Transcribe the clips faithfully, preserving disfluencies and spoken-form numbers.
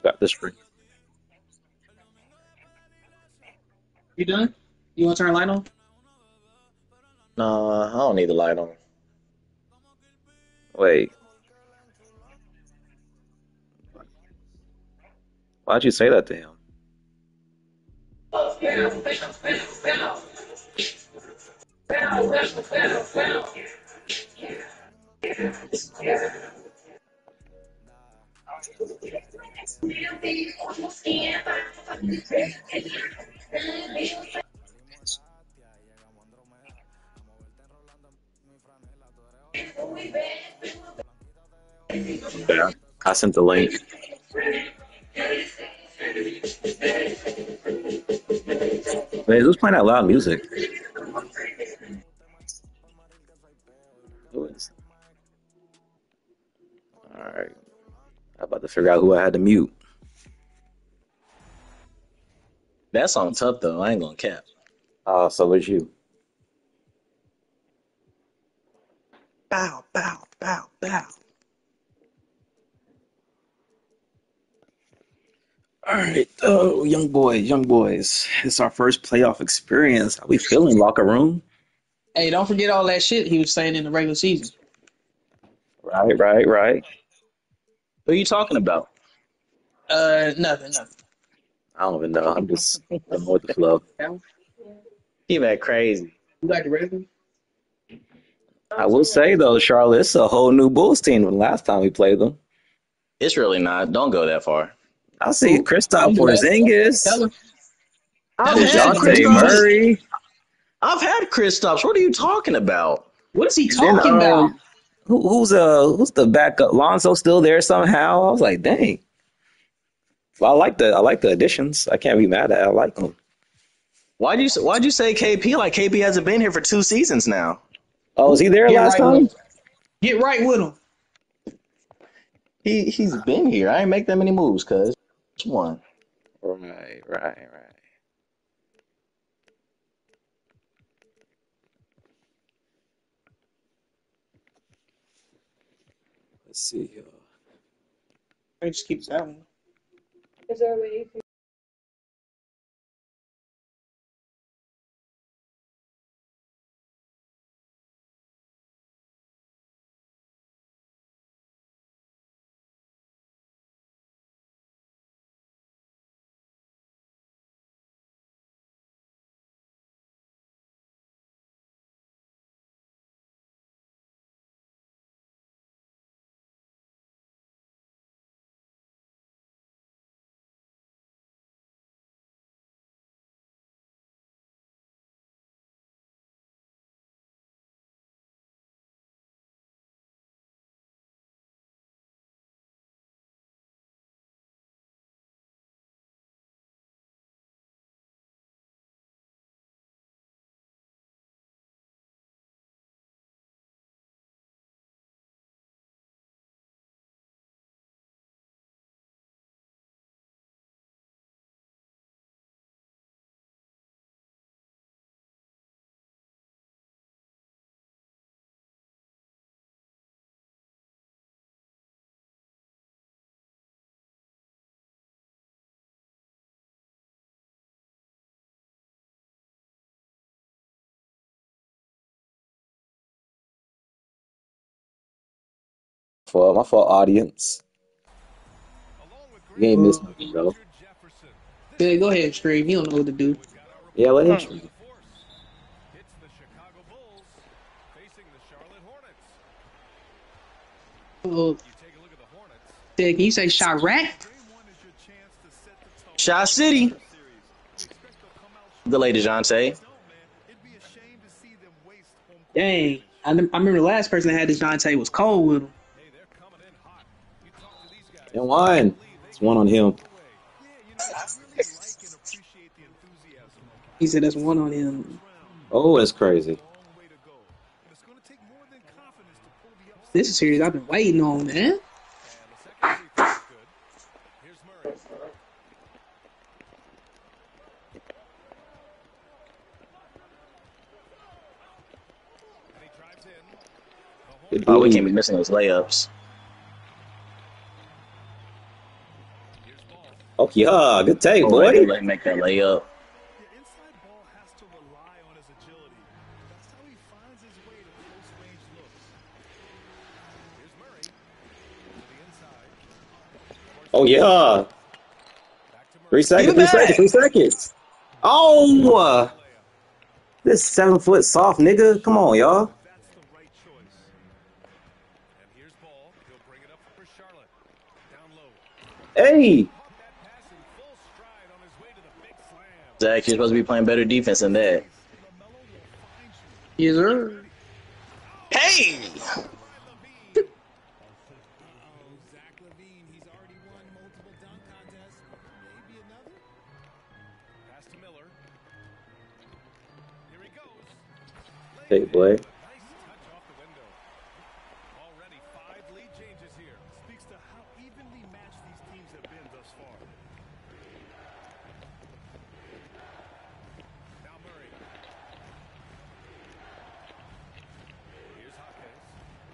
Got this free. You done? You want to turn the light on? No, I don't need the light on. Wait, why'd you say that to him? Yeah, I sent the link. Wait, who's playing that loud music? Who is? All right, I'm about to figure out who I had to mute. That song tough though. I ain't gonna cap. Oh, so was you. Bow, bow, bow, bow. All right, oh, young boys, young boys. It's our first playoff experience. How we feeling, locker room? Hey, don't forget all that shit he was saying in the regular season. Right, right, right. Who are you talking about? Uh, nothing, nothing. I don't even know. I'm just going with the flow. He that crazy. You like the Ravens? I will say though, Charlotte, it's a whole new Bulls team from last time we played them. It's really not. Don't go that far. I see Who? Kristaps Don't do that. Porzingis, Tell her. I've Tell her she had don't Dejounte do that. Kristaps. Murray. I've had Kristaps. What are you talking about? What is he Then talking about? um, who, who's uh who's the backup? Lonzo still there somehow. I was like, dang. Well, I like the I like the additions. I can't be mad at it. I like them. Why'd you Why'd you say K P like K P hasn't been here for two seasons now? Oh, was he there Get last right with time? him. Get right with him. He he's been here. I ain't make that many moves, cuz. Which one? Right, right, right. Let's see here. I just keep that one. For my fault, audience. You ain't Uh, missed nothing though. yeah, go ahead, Scream. He don't know what to do. Yeah, let him stream. Uh, can you say Chirac? Shy City. The late DeJounte. Dang. I, I remember the last person that had DeJounte was Cole with him. And one. It's one on him. He said that's one on him. Oh, it's crazy. This is series I've been waiting on, man. Good Oh, we duty. can't be missing those layups. Oh yeah, good take, Oh, I boy. do let him make that layup. The inside ball has to rely on his agility. That's how he finds his way to close range looks. Here's Murray to the inside. Oh yeah. Back to Three Murray. Give seconds, it three seconds, three back. seconds. Oh, uh, Layup. this seven foot soft nigga. Come on, y'all. That's the right choice. And here's ball. He'll bring it up for Charlotte. Down low. Hey. Caught that pass in full stride on his way to the big slam. Zach, you're supposed to be playing better defense than that. LaMelo will find you. Yes, sir. Hey! By Levine. Uh-oh, Zach Levine. He's already won multiple dunk contests. Maybe another. Pass to Miller. Here he goes. Hey, boy. Nice touch off the window. Already five lead changes here. Speaks to how evenly matched these teams have been thus far. Now Murray. Here's Hawkins.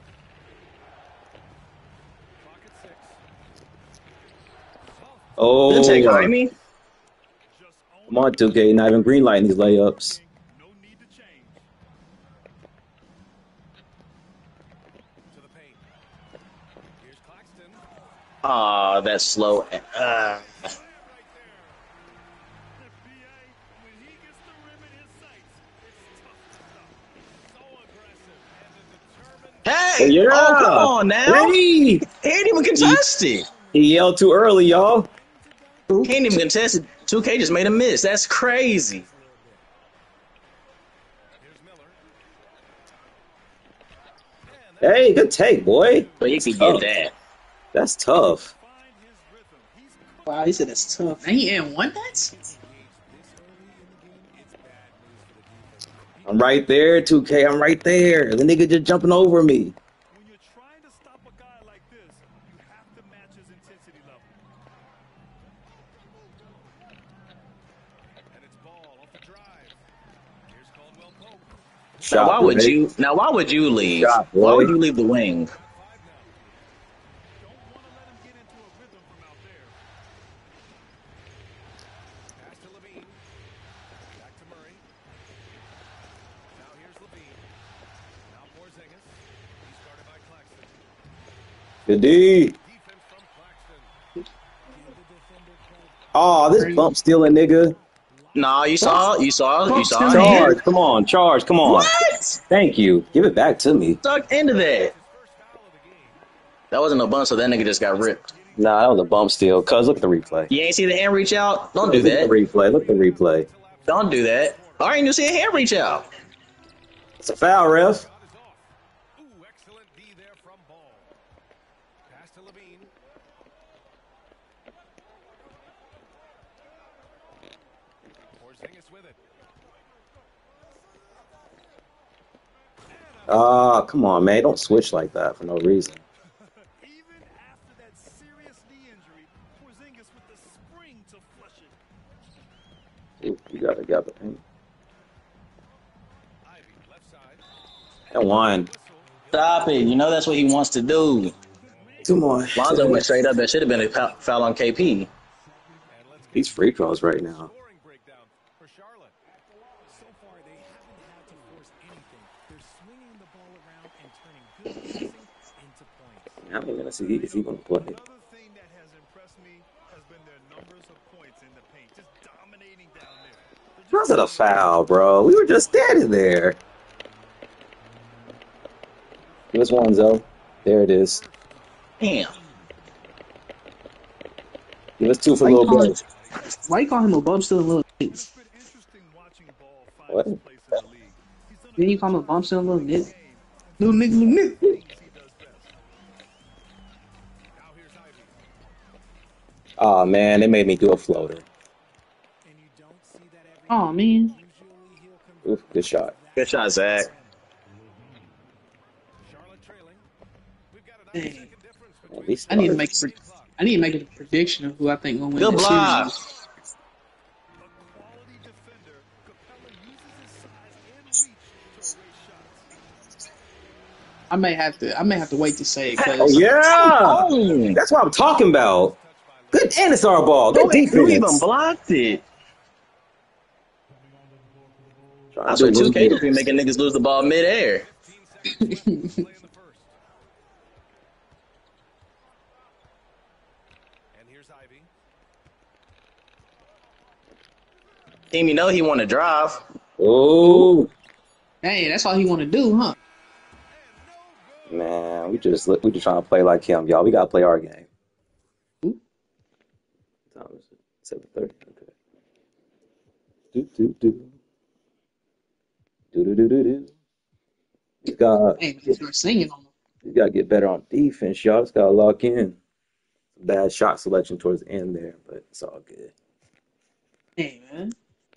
Clock at six. Oh, Good take, uh, Jaime. Just own come on, two K. Not even green lighting these layups. no need to change. To the paint. Here's Claxton. Aw, that's slow. Uh, Right there. B A, when he gets the rim in his sights, it's tough to stop. So aggressive and a determined. hey! Yeah. Oh, come on now. Hey. He ain't even contested. He yelled too early, y'all. He ain't even contested. two K just made a miss. That's crazy. Here's Miller. Hey, good take, boy. But he could Tough. get that. That's tough. Find his rhythm. He's Wow, he said that's tough. And he ain't won that? this early in the game. It's bad news for the defense. I'm right there, two K. I'm right there. The nigga just jumping over me. When you're trying to stop a guy like this, you have to match his intensity level. And it's ball off the drive. Here's Caldwell Pope. Shot, Now, why would boy. you? Now, why would you leave? Shot, Why boy. would you leave the wing? Five now. Don't want to let him get into a rhythm from out there. Pass to Levine. Back to Murray. Now here's Levine. Now Porzingis. He's guarded by Claxton. Good D. Defense from Claxton. Oh, this bump stealing nigga. Nah, you saw, you saw, you saw. Come it. on. Charge. Come on. Charge. Come on. What? Thank you. Give it back to me. Stuck into that. His first foul of the game. That wasn't a bump, so that nigga just got ripped. Nah, that was a bump steal. Cuz, look at the replay. You ain't see the hand reach out? Don't do Look at that. the replay. Look at the replay. Don't do that. I ain't even see a hand reach out. It's a foul, ref. Shot is off. Ooh, excellent D there from Ball. Pass to Levine. Porzingis with it. Ah, come on, man. Don't switch like that for no reason. Even after that serious knee injury, Porzingis with the spring to flush it. Ooh, you gotta get the paint. Ivy, left side. And one. Whistle. Stop it. You know that's what he wants to do. Two more. Lonzo went straight up. That should have been a foul- foul on K P. And let's get These free throws right now. scoring breakdown for Charlotte. So far, they haven't had to force anything. They're swinging the ball around and turning good passing into points. How many minutes is he, is he gonna play? Another thing that has impressed me has been their numbers of points in the paint, just dominating down there. They're How's it a foul, bro? We were just standing there. Give us one, Zoe. There it is. Damn. Give us two for Why a you little calling, bit. why you call him a bump still little nigga? It's been interesting watching Ball find What? his place in the league. He's done a Then you call him a bump still little nigga? Little nigga, little nigga. things he does best. Now here's Ivy. Oh man, they made me do a floater. And you don't see that every Oh man. usually he'll convert. Oof, good shot. Good shot, Zach. Charlotte trailing. We've got a Dang. nine second difference Man, between these I need to starters- make a, pre- I need to make a prediction of who I think gonna win Good this block. series. a quality defender. Capella uses his size and reach to erase shots. I may have to I may have to wait to say it Oh because yeah, Oh. that's what I'm talking about. Touched by Good, and it's our ball. Who, Good who even defense. blocked it? Trying I to swear do two K just be movements. making niggas lose the ball midair. fifteen seconds left to play in the first. And here's Ivy. Team, you know he want to drive. Oh Hey, that's all he want to do, huh? man, we just we just trying to play like him, y'all. We gotta play our game. Ooh. What time is it? Seven thirty. Okay. Do do do do do do do do. You got Hey, man, start singing on him. you gotta get better on defense, y'all. Just gotta lock in. Bad shot selection towards the end there, but it's all good. Hey, man.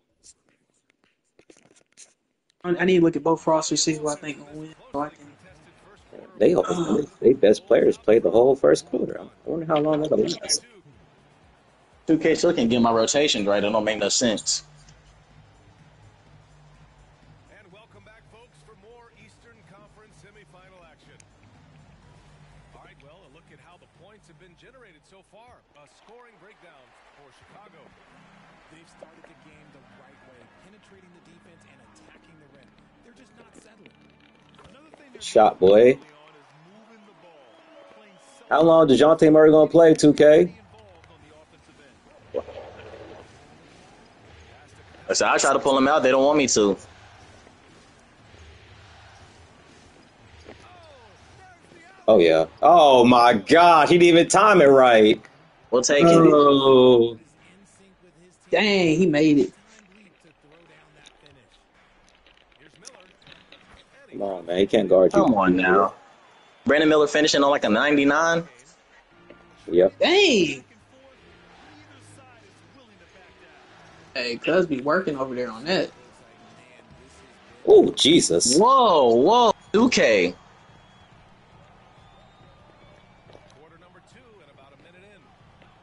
I, I need to look at both rosters, see who I think will win, so I can. They all Uh, they best players played the whole first quarter. I wonder how long that'll last. two K still can't get my rotations right. It don't make no sense. And welcome back, folks, for more Eastern Conference semifinal action. All right, well, a look at how the points have been generated so far. A scoring breakdown for Chicago. They've started the game the right way, penetrating the defense and attacking the rim. They're just not settling. Another thing they're Shot, doing boy. early on is moving the ball, playing so How long DeJounte Murray gonna play? two K. involved on the offensive end. I said I try to pull him out. They don't want me to. Oh yeah. Oh my God, he didn't even time it right. We'll take it. Oh. dang, he made it. Come on, man. He can't guard you. Come on now. Brandon Miller finishing on like a ninety-nine. Yep. Dang. Hey, Cuz be working over there on that. Oh Jesus. Whoa, whoa, two K. Quarter number two and about a minute in.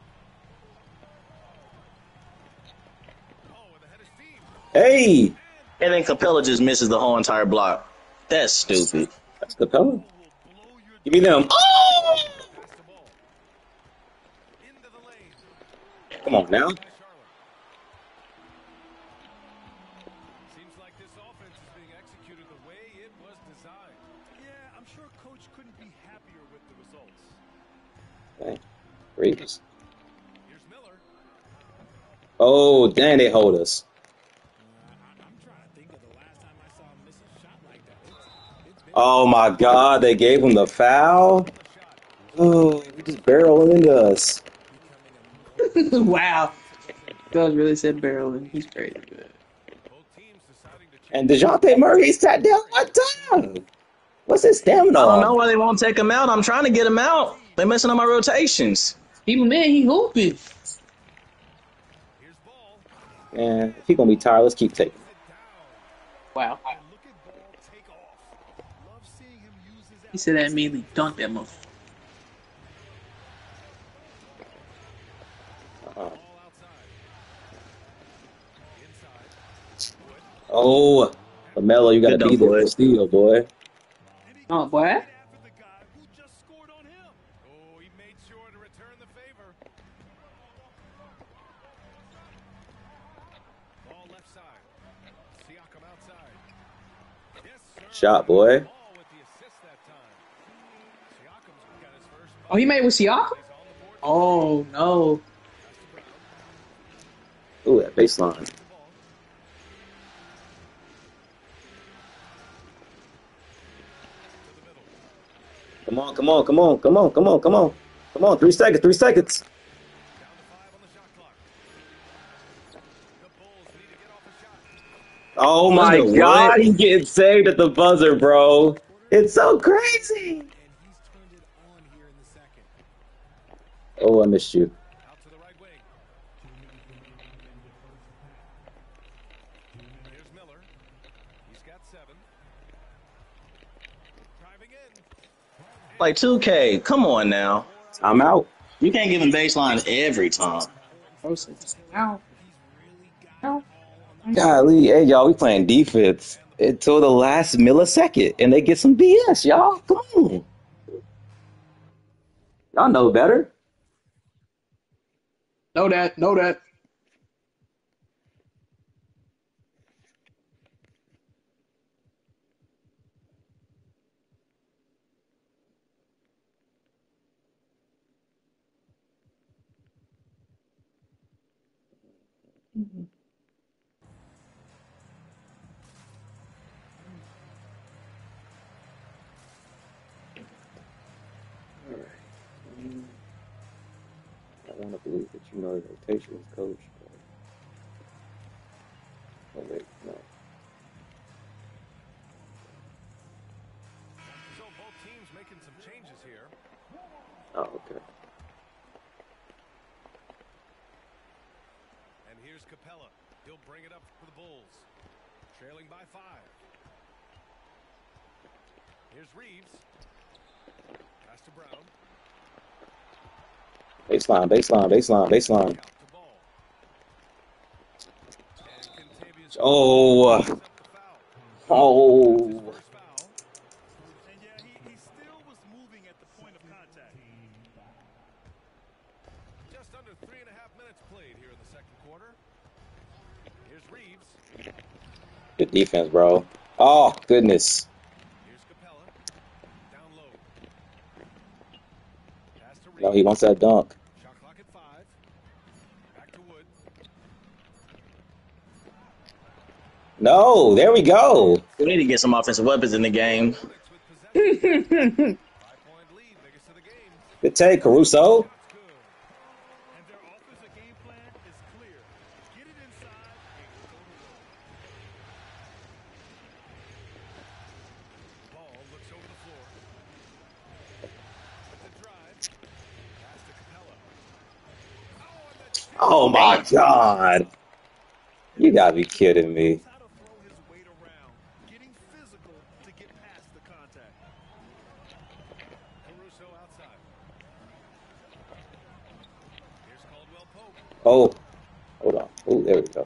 Oh, with a head of steam. Hey, And then Capella just misses the whole entire block. That's stupid. that's Capella. Give me them. Oh! Pass the ball. Into the lane. Come on now. By Charlotte. Seems like this offense is being executed the way it was designed. Yeah, I'm sure Coach couldn't be happier with the results. Okay. Reeves. Here's Miller. Oh, dang, they hold us. I'm trying to think of the last time I saw him miss a shot like that. It's, it's been Oh my God, they gave him the foul. Oh, he just barreled into us. Wow. Cuz really said barreling. He's crazy. Both teams deciding to change. And DeJounte Murray sat down one time. What's his stamina? I don't know why they won't take him out. I'm trying to get him out. They're messing up my rotations. Keep him in, he hooping. Here's ball. Man, if he gonna be tired, let's keep taking. Wow. And look at ball take off. Love seeing him use his He said that immediately dunked that motherfucker. Uh-uh. ball outside. Inside. Oh, LaMelo, you gotta Good be dunk, there boy. for steal, boy. Oh, boy. After the guy who just scored on him. Oh, he made sure to return the favor. Ball left side. Siakam outside. Yes, sir. Shot, boy. Ball with the assist that time. Siakam's got his first. Oh, he made it with Siakam? He's on the board. Oh, no. Ooh, that baseline. Ball. To the middle. Come on, come on, come on, come on, come on, come on. Come on, three seconds, three seconds. Down to five on the shot clock. The Bulls need to get off a shot. Oh my Buzzer, God, what? he's getting saved at the buzzer, bro. It's so crazy. and he's turned it on here in the second. Oh, I missed you. Out to the right wing. Here's Miller. He's got seven. Driving in. Like two K. Come on now. I'm out. You can't give him baseline every time. Oh, so- Ow. Ow. Golly, hey y'all, we playing defense until the last millisecond, and they get some B S, y'all. Come on, y'all know better. Know that. Know that. All right. Um, I want to believe that you know the rotations, coach. But... Oh wait, no. So both teams making some changes here. Oh, okay. And here's Capella. He'll bring it up for the Bulls. Trailing by five. Here's Reeves. Pass to Brown. Baseline, baseline, baseline, baseline. Out to Ball. And Kentavious Oh, picks up the foul. oh. First foul. And yeah, he, he still was moving at the point of contact. Just under three and a half minutes played here in the second quarter. Here's Reeves. Good defense, bro. Oh, goodness. Here's Capella. Down low. Pass to Reeves. No, he wants that dunk. Shot clock at five. Back to Wood. No, there we go. We need to get some offensive weapons in the game. Hornets with possession. Five-point lead, biggest of the game. Good take, Caruso. That's good. And their offensive game plan is clear. Get it inside and go to work. Ball looks over the floor. With the drive. Pass to Capella. Oh, and the tip. Oh my God. You gotta be kidding me. Knows how to throw his weight around, getting physical to get past the contact. Caruso outside. Here's Caldwell Pope. Oh, hold on. Oh, there we go.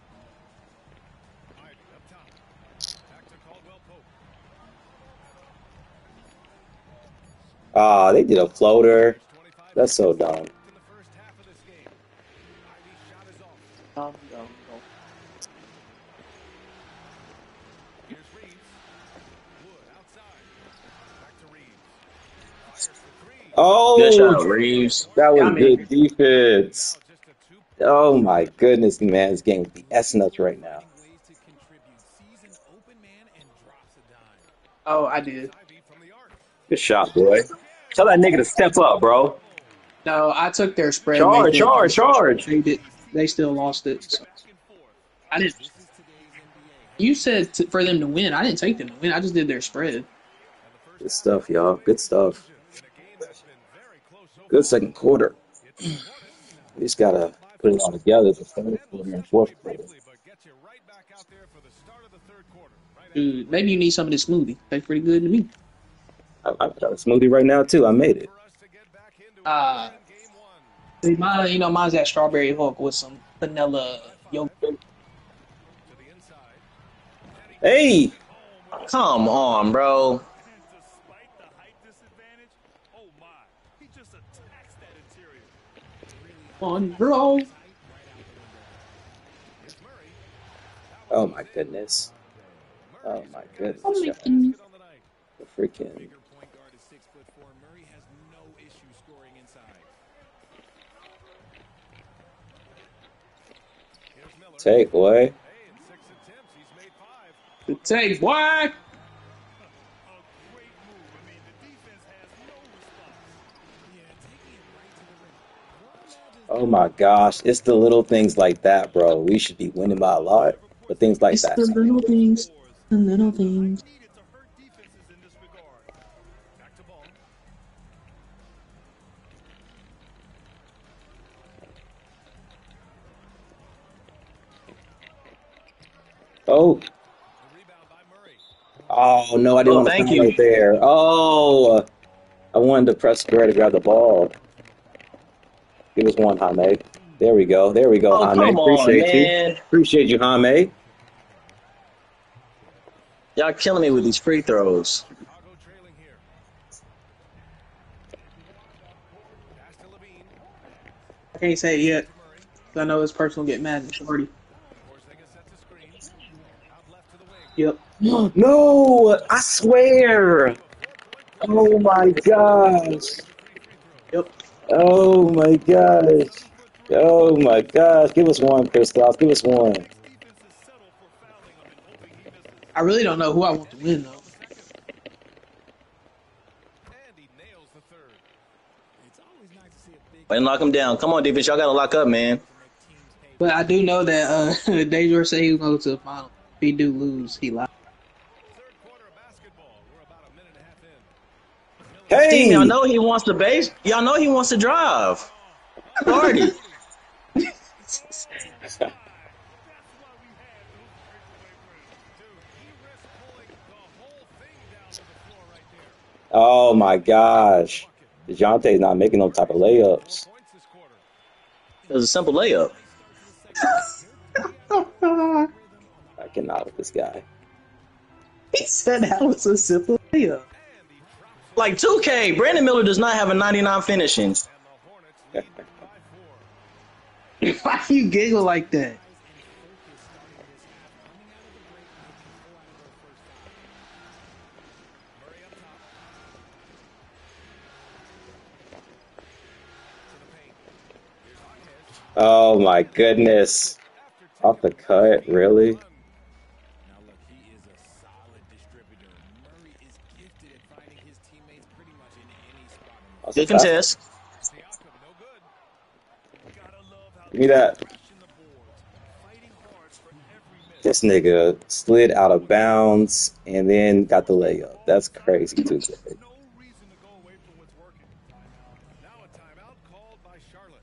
Ivy up top. Back to Caldwell Pope. Ah, they did a floater. There's twenty-five That's so seconds dumb. left in the first half of this game. Ivy's shot is off. Um, um, um. Here's Reeves. Wood outside. Back to Reeves. Fires for three. Good shot, Oh, Reeves. that Yeah, I was mean, good defense. Now just a two. Oh my goodness, man. This game is BSing us right now. Finding ways to contribute. Sees an open man and drops a dime. oh, I did. Ivy from the arc. Good shot, boy. Tell that nigga to step up, bro. No, I took their spread. And they Charge, did. charge, charge. They did. They still lost it. So Back and forth. I didn't. This is today's N B A. You said to, for them to win. I didn't take them to win. I just did their spread. And the first Good stuff, y'all. Good stuff. in a game that's been very close so Good far. second quarter. It's the Hornets. We just gotta put it all together. The third quarter and fourth quarter. Briefly, but get you right back out there for the start of the third quarter. Right Dude, maybe you need some of this smoothie. Tastes pretty good to me. I, I got a smoothie right now too. I made it. for us to get back into it Uh, in game one. See, mine, you know, mine's that strawberry Hulk with some vanilla yogurt. To the inside. Hey, Come on, bro. And despite the height disadvantage, oh my, he just attacks that interior. On, bro. Here's Murray. oh my goodness. Oh my goodness. Oh my Shot. goodness. Basket on the night. The freaking Bigger point guard is six foot four. Murray has no issue scoring inside. Here's Miller. take, boy. Hey, in six attempts, he's made five. The take, boy. A great move. I mean, the defense has no response. Yeah, taking it right to the rim. Oh my gosh. It's the little things like that, bro. We should be winning by a lot. But things like It's that. the little things. The little things. Needed to hurt defenses in this regard. Back to ball. Oh, The rebound by Murray. oh no, I didn't Oh, want to thank foul you. right there. Oh, I wanted to press square to grab the ball. Give us one, Jaime. There we go. There we go, Oh, Jaime. come on, Appreciate you. man. Appreciate you, Jaime. Y'all killing me with these free throws. Chicago trailing here. Pass to Levine. I can't say it yet. To I know his personal get mad at Shorty. Porzingis sets a screen. Out left to the wing. Yep. No, I swear. A four-point Oh my gosh. three free throws. Yep. Oh my gosh. Oh my gosh. Give us one, Kristaps. Give us one. Defenses settle for fouling him and hoping he misses. I really don't know who I want to win though. And he nails the third. It's always nice to see a big Way to knock him down. Come on, defense. Y'all got to lock up, man. to make teams pay. But I do know that uh Dejor said he was going to the final. If he do lose, he lied. Third quarter of basketball. We're about a minute and a half in. Hey. Team, y'all know he wants to base. Y'all know he wants to drive. Party. Oh my gosh. DeJounte's not making no type of layups. It was a simple layup. I cannot with this guy. He said that was a simple layup. Like two K, Brandon Miller does not have a ninety-nine finishing. Why you giggle like that? Oh my goodness. Off the cut, really? Now look, he is a solid distributor. Murray is gifted at finding his teammates pretty much in any spot. Good contest. Give me that. This nigga slid out of bounds and then got the layup. That's crazy, too. No reason to go away from what's working. Now a timeout called by Charlotte.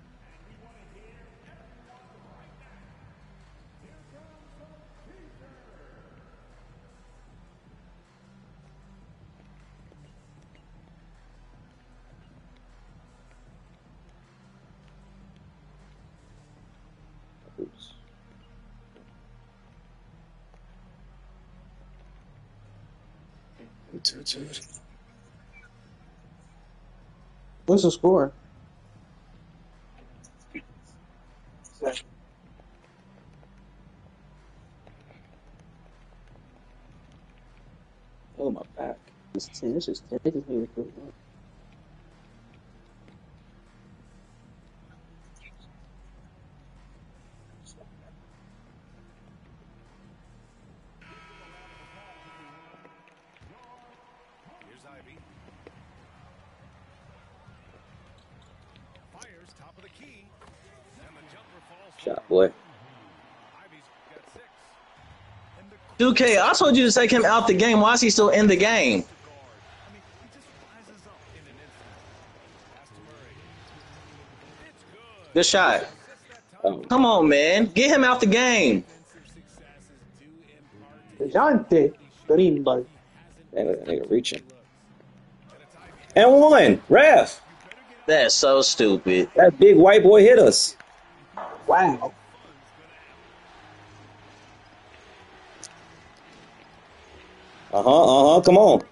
Oops. What's the score? Oh, my back. It's ten. It's just ten. They just need to Here's Ivy. Fires top of the key. And the jumper falls. Shot, boy. Ivy's got six. And the two K, I told you to take him out the game. Why is he still in the game? guard. I mean, he just rises up in an instant. Pass to Murray. It's good. Good shot. Oh, Come on, man. Get him out the game. DeJounte Green, buddy. dang, that nigga reaching. And one. Ref. That's so stupid. That big white boy hit us. Wow. Uh-huh, uh-huh. Come on.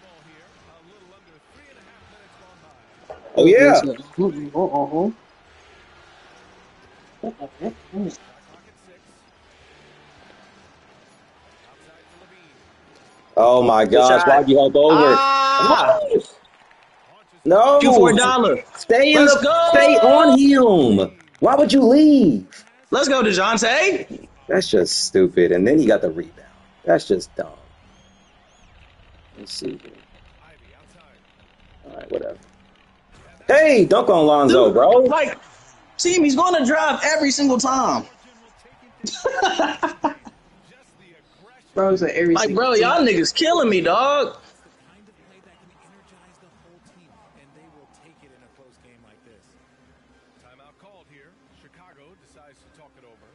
Oh, yeah. Uh-huh. Oh, my gosh. shot. Why'd you hop over? Ah! No. Two for a dollar. Stay in Let's the, go. stay on him. Why would you leave? Let's go, DeJounte. That's just stupid. And then he got the rebound. That's just dumb. Let's see. All right, whatever. Hey, dunk on Lonzo, Dude, bro. Like, team, he's going to drive every single time. Bro, it's like every Like, single bro, team. y'all niggas killing me, dog. Kind of play that can energize the whole team, and they will take it in a close game like this. Timeout called here. Chicago decides to talk it over.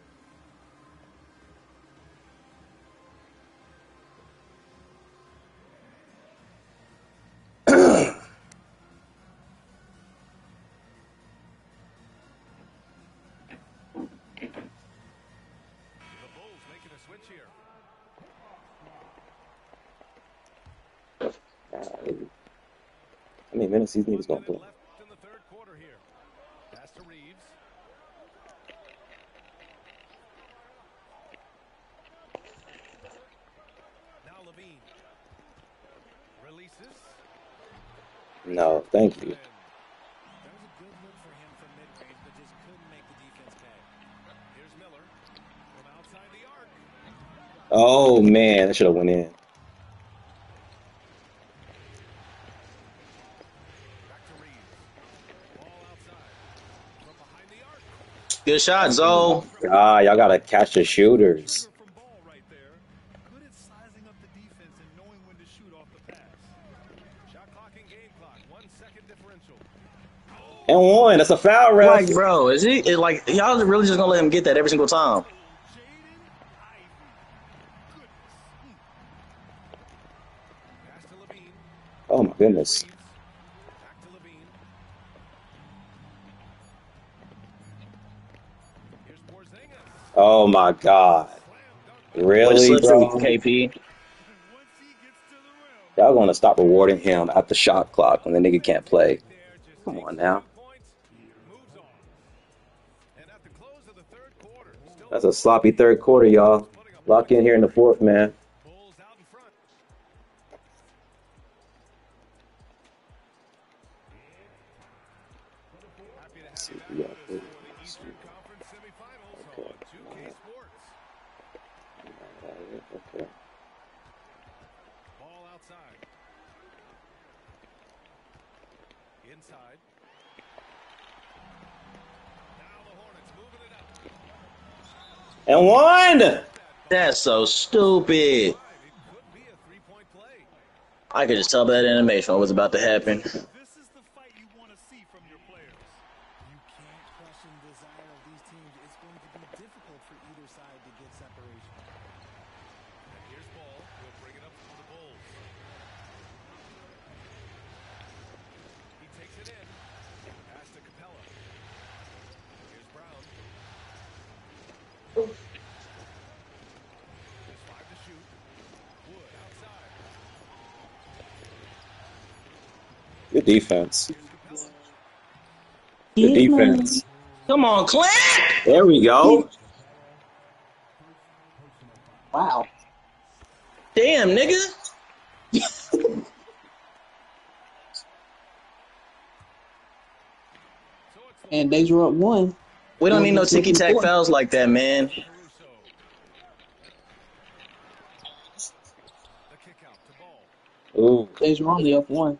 The Bulls making a switch here. Golly. How many minutes these niggas gonna play? Left in the third quarter here. Pass to Reeves. Levine. Releases. No, thank you. That was a good look for him from mid-range, but just couldn't make the defense pay. Here's Miller from outside the arc. Oh man, that should have went in. Back to Reeves. Ball outside. From behind the arc. Good shot, Zoe. Ah, y'all gotta catch the shooters. Shooter from ball right there. Good at sizing up the defense and knowing when to shoot off the pass. Shot clock and game clock. One second differential. And one. That's a foul, ref. Like, bro, is he it, like y'all really just gonna let him get that every single time? Jaden Ivey. Goodness. Hmm. Pass to Levine. Oh my goodness. Reeves. Back to Levine. Here's Porzingis. Oh my God. Way to Really, slip through, bro? K P. Once he gets to the rim. Y'all gonna stop rewarding him at the shot clock when the nigga can't play. There just Come takes on a now. few points, moves on. And at the close of the third quarter, still That's a sloppy third quarter, y'all. Lock in here in the fourth, man. Bulls out in front. Happy to have See you if we back got with us it. for the Eastern Conference semifinals Okay. on two K Sports. Okay. Ball outside. Inside. Now the Hornets moving it up. And one. That's so stupid. Five. It could be a three-point play. I could just tell by that animation what was about to happen. This is the fight you want to see from your players. You can't question the desire of these teams. It's going to be difficult for either side to get separation. And here's Ball. He'll bring it up for the Bulls. He takes it in. Pass to Capella. Here's Brown. There's five to shoot. Wood outside. Good defense. Here's Capella. Good defense. Come on, Clint! There we go. Wow. Damn, nigga. So it's And they drew up one. We don't need no ticky tack fouls like that, man. Caruso. The kick out to Ball. Ooh. They drew only up one.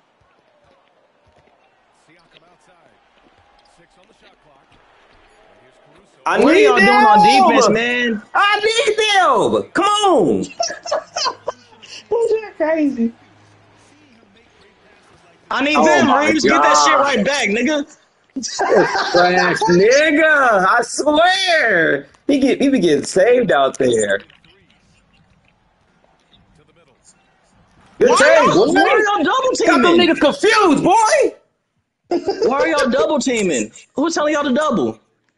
Siakam outside. Six on the shot clock. And here's Caruso. I What are need y'all doing on defense, them. man? I need them. Come on. Those are crazy. I need Oh them, my Reeves. Get that shit God. right back, nigga. Trash nigga. I swear. He get he be getting saved out there. Threes. To the middle. Good Why trade, y'all, why are boy. y'all double Got them teaming? niggas confused, boy. Why are y'all double teaming? Who's telling y'all to double?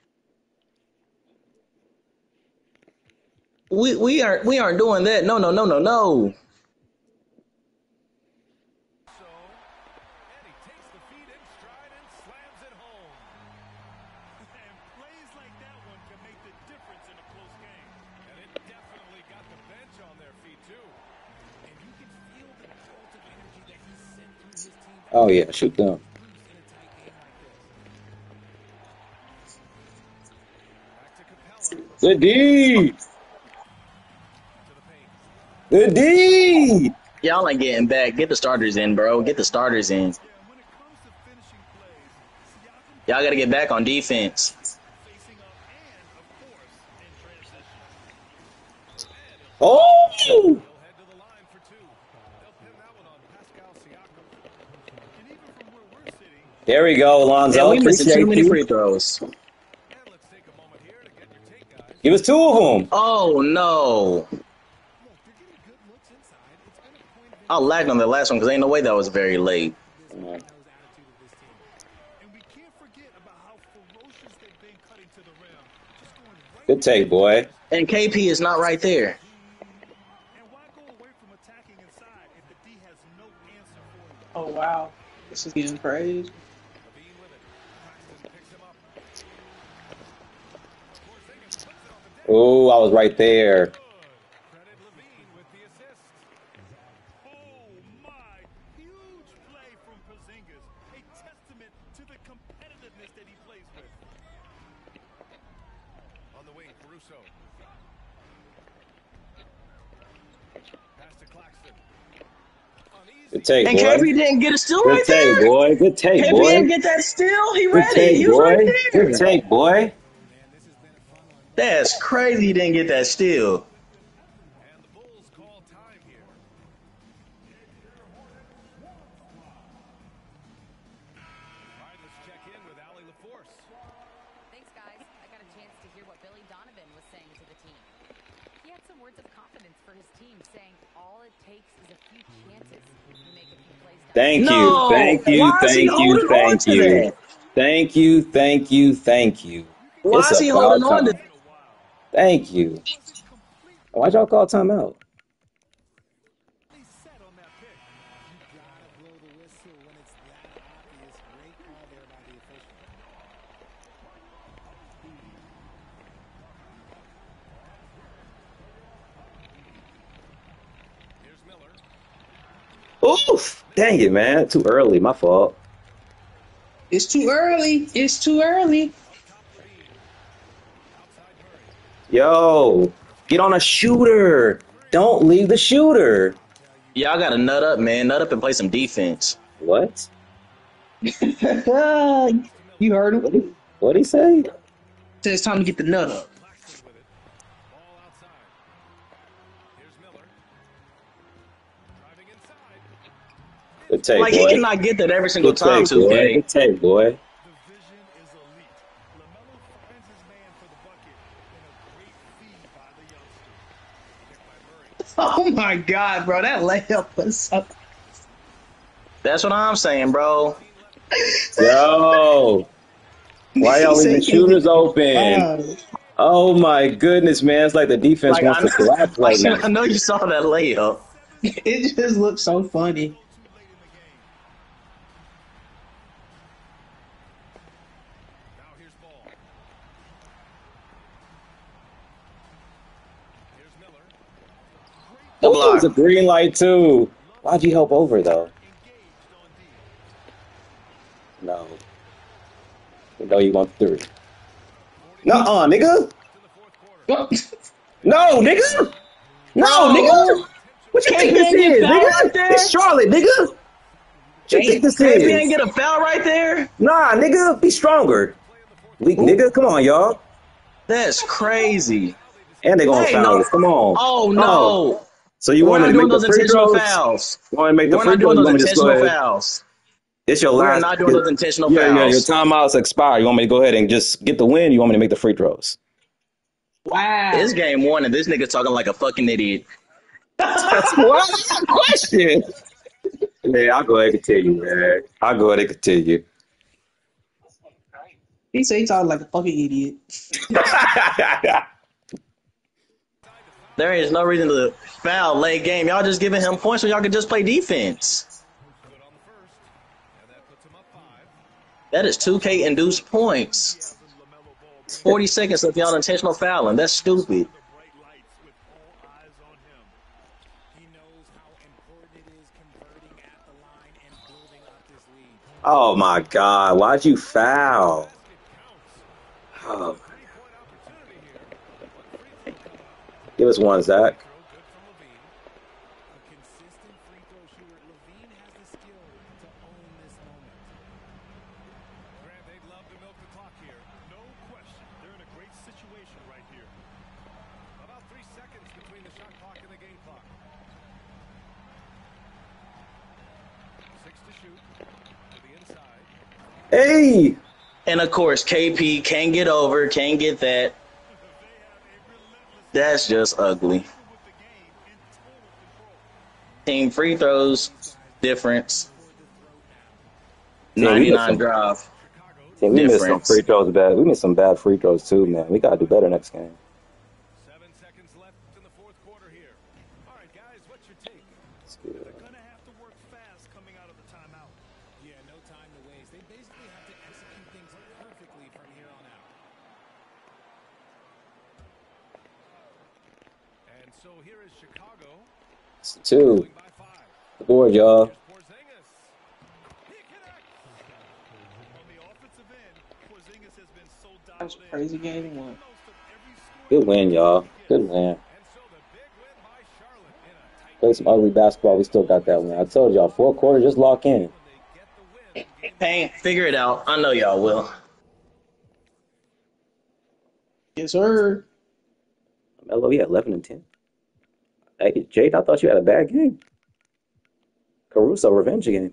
We we aren't we aren't doing that. No, no, no, no, no. So, and he takes the feet in stride and slams it home. And plays like that one can make the difference in a close game. And it definitely got the bench on their feet, too. And you can feel the jolt of energy that he sent through his team Oh yeah, shoot them. loose in a tight game like this. Back to Capella. Good D. To the paint. Good D. Y'all ain't getting back. Get the starters in, bro. Get the starters in. Yeah, and when it comes to finishing plays, Siakam Y'all got to get back on defense. facing up and, of course, in transition. Oh. He'll head to the line for two. They'll pin that one on Pascal Siakam. And even from where we're sitting, There we go, Yeah, Alonzo. we missing too Appreciate many you. free throws. and let's take a moment here to get your take, guys. Give us two of them. Oh no! Look, they're getting good looks inside. It's been a point of I lagged on the last one because ain't no way that was very late. this hard-nosed attitude of this team. And we can't forget about how ferocious they've been cutting to the rim. Just going right Good take, boy. And K P is not right there. And why go away from attacking inside if the D has no answer for you? Oh wow. This is getting crazy. Levine with it. Claxton picks him up. Porzingis puts it on the deck. Oh, I was right there. Good. Credit Levine with the assist. so. Pass to Claxton. Good Uneasy. take, And boy. K P didn't get a steal Good right take, there. boy. Good take, K P didn't boy. get that steal. He Good ready. take, He was right boy. Good there. take, boy. Man, this has been a fun one. That's crazy. He didn't get that steal. And the Bulls call time here. All right, let's check in with Allie LaForce. Thanks, guys. I got a chance to hear what Billy Donovan was saying to the team. He had some words of confidence for his team, saying all it takes is a few chances. You make a few plays down. Thank you. No. Thank you. Why is he Thank you. holding on Thank to you. that? Thank you. Thank you. Thank you. Why It's is he holding about on to time. Thank you. Why'd y'all call timeout? Set on that pick. You gotta blow the whistle when it's that obvious. Great call there by the official. Here's Miller. Oof. Dang it, man. Too early. My fault. It's too early. It's too early. Top Levine. Outside Murray. Yo, get on a shooter. Don't leave the shooter. Y'all got to nut up, man. Nut up and play some defense. What? You heard him. What did what'd he say? Said it's time to get the nut up. Claxton with it. Ball outside. Here's Miller. Driving inside. Good take, Like, he boy. cannot get that every single Good time, take, boy. two K. Good take, boy. The vision is elite. LaMelo finds his man for the bucket in a great feed by the youngster. Picked by Murray. Oh my god, bro, that layup was up. That's what I'm saying, bro. Yo. Why y'all leaving shooters open? Uh, Oh my goodness, man. It's like the defense Like, wants I, to collapse right like, I now. know you saw that layup. it just looks so funny. Too late in the game. Now here's ball. Here's Miller. The Ooh, block. it's a green light too. Why'd you help over though? Engaged on D. No. You know you want three. Nuh-uh, nigga. To the fourth quarter. No, nigga. No, nigga. What you K think P this ain't get is, fouled nigga? right there? It's Charlotte, nigga. What you think this K P ain't is? get a foul right there? Nah, nigga. Be stronger. Weak nigga. Come on, y'all. That's crazy. And they gonna Hey, foul no. us. Come on. Oh, no. So you We're want me not to doing make the those free intentional throws? fouls. You want me to make the We're free not throws? doing You those want me to just go intentional ahead? fouls. It's your We're last. not doing those intentional yeah, yeah. Your fouls. timeouts expire. You want me to go ahead and just get the win? You want me to make the free throws? Wow. It's game one, and this nigga talking like a fucking idiot. That's what I got a question. Man, I'll go ahead and continue, man. I'll go ahead and continue. He said he talking like a fucking idiot. There is no reason to foul late game. Y'all just giving him points so y'all can just play defense. Good on the first. And that puts him up five. That is two K induced points. LaMelo Ball brings forty seconds of y'all intentional fouling. That's stupid. the bright lights with all eyes on him. He knows how important it is converting at the line and building up this lead. Oh my God! Why'd you foul? It counts. Oh, Three-point opportunity here. One free throw. give us one, Zach. Throw good from Levine. A consistent free throw shooter. Levine has the skill to own this moment. Grant, they'd love to milk the clock here. No question. They're in a great situation right here. About three seconds between the shot clock and the game clock. Six to shoot. To the inside. Hey, And of course, K P can't get over, can't get that. That's just ugly. With the game in total control. Team free throws, difference. Yeah, we missed ninety-nine some- drive. yeah, we missed some Difference. free throws. Bad. We missed some bad free throws too, man. We gotta do better next game. Seven seconds left in the fourth quarter here. All right, guys, what's your take? Let's do They're that. going to have to work fast coming out of the timeout. Yeah, no time to waste. They basically have to execute things perfectly from here on out. And so here is Chicago It's two. going by five. The board, y'all. Here's Porzingis. He connects. On the offensive end, Porzingis has been so That was dialed a crazy in. game one. Most of every score Good win, y'all. Good win. And so the big win by Charlotte in a tight Play some ugly basketball. We still got that win. I told y'all, fourth quarter, just lock in. when they get the win in game Hey, five. figure it out. I know y'all will. Yes, sir. Melo, yeah, eleven and ten. Hey, Jade, I thought you had a bad game. Caruso revenge game.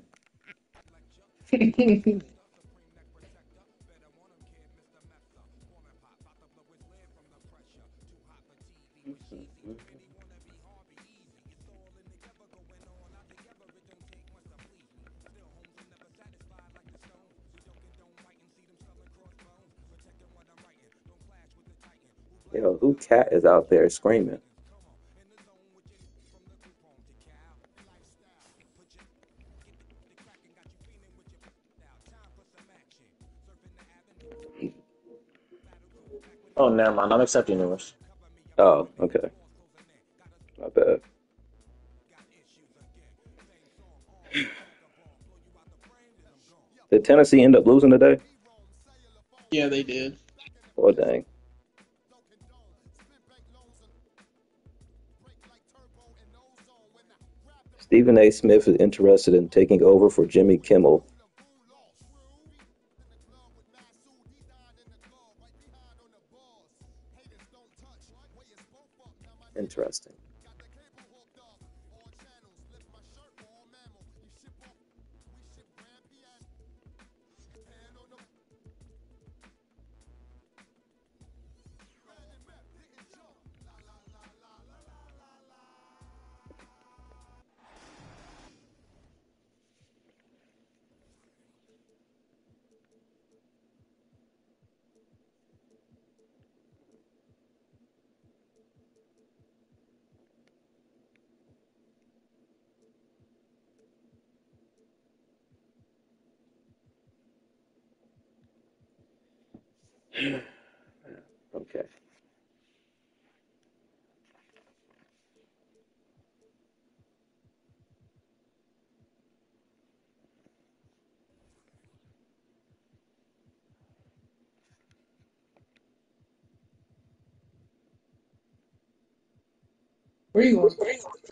Yo, who cat is out there screaming? Oh, never mind. I'm accepting yours. Oh, okay. My bad. Did Tennessee end up losing today? Yeah, they did. Oh, dang. Stephen A. Smith is interested in taking over for Jimmy Kimmel. Interesting. Okay. Where you going?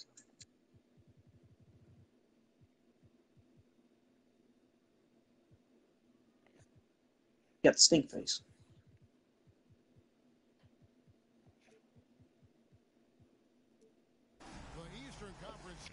Got the stink face. The Eastern Conference.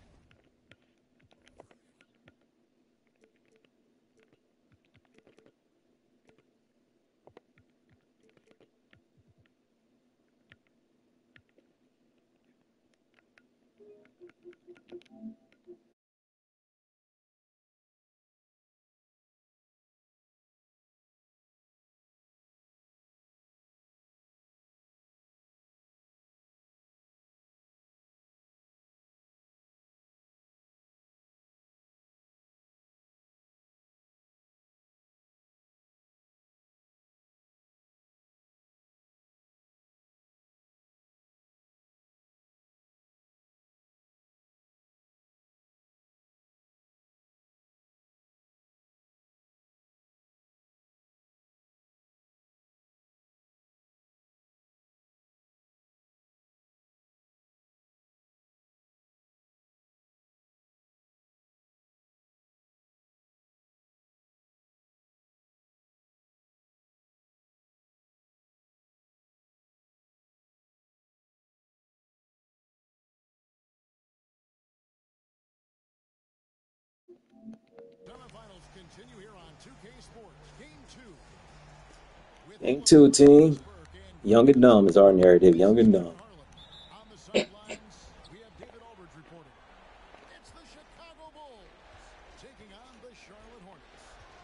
Semifinals continue here on two K Sports. Game two. With Game two, team. Young and dumb is our narrative. Young and dumb. on the sidelines, we have David Aldridge reporting. It's the Chicago Bulls taking on the Charlotte Hornets.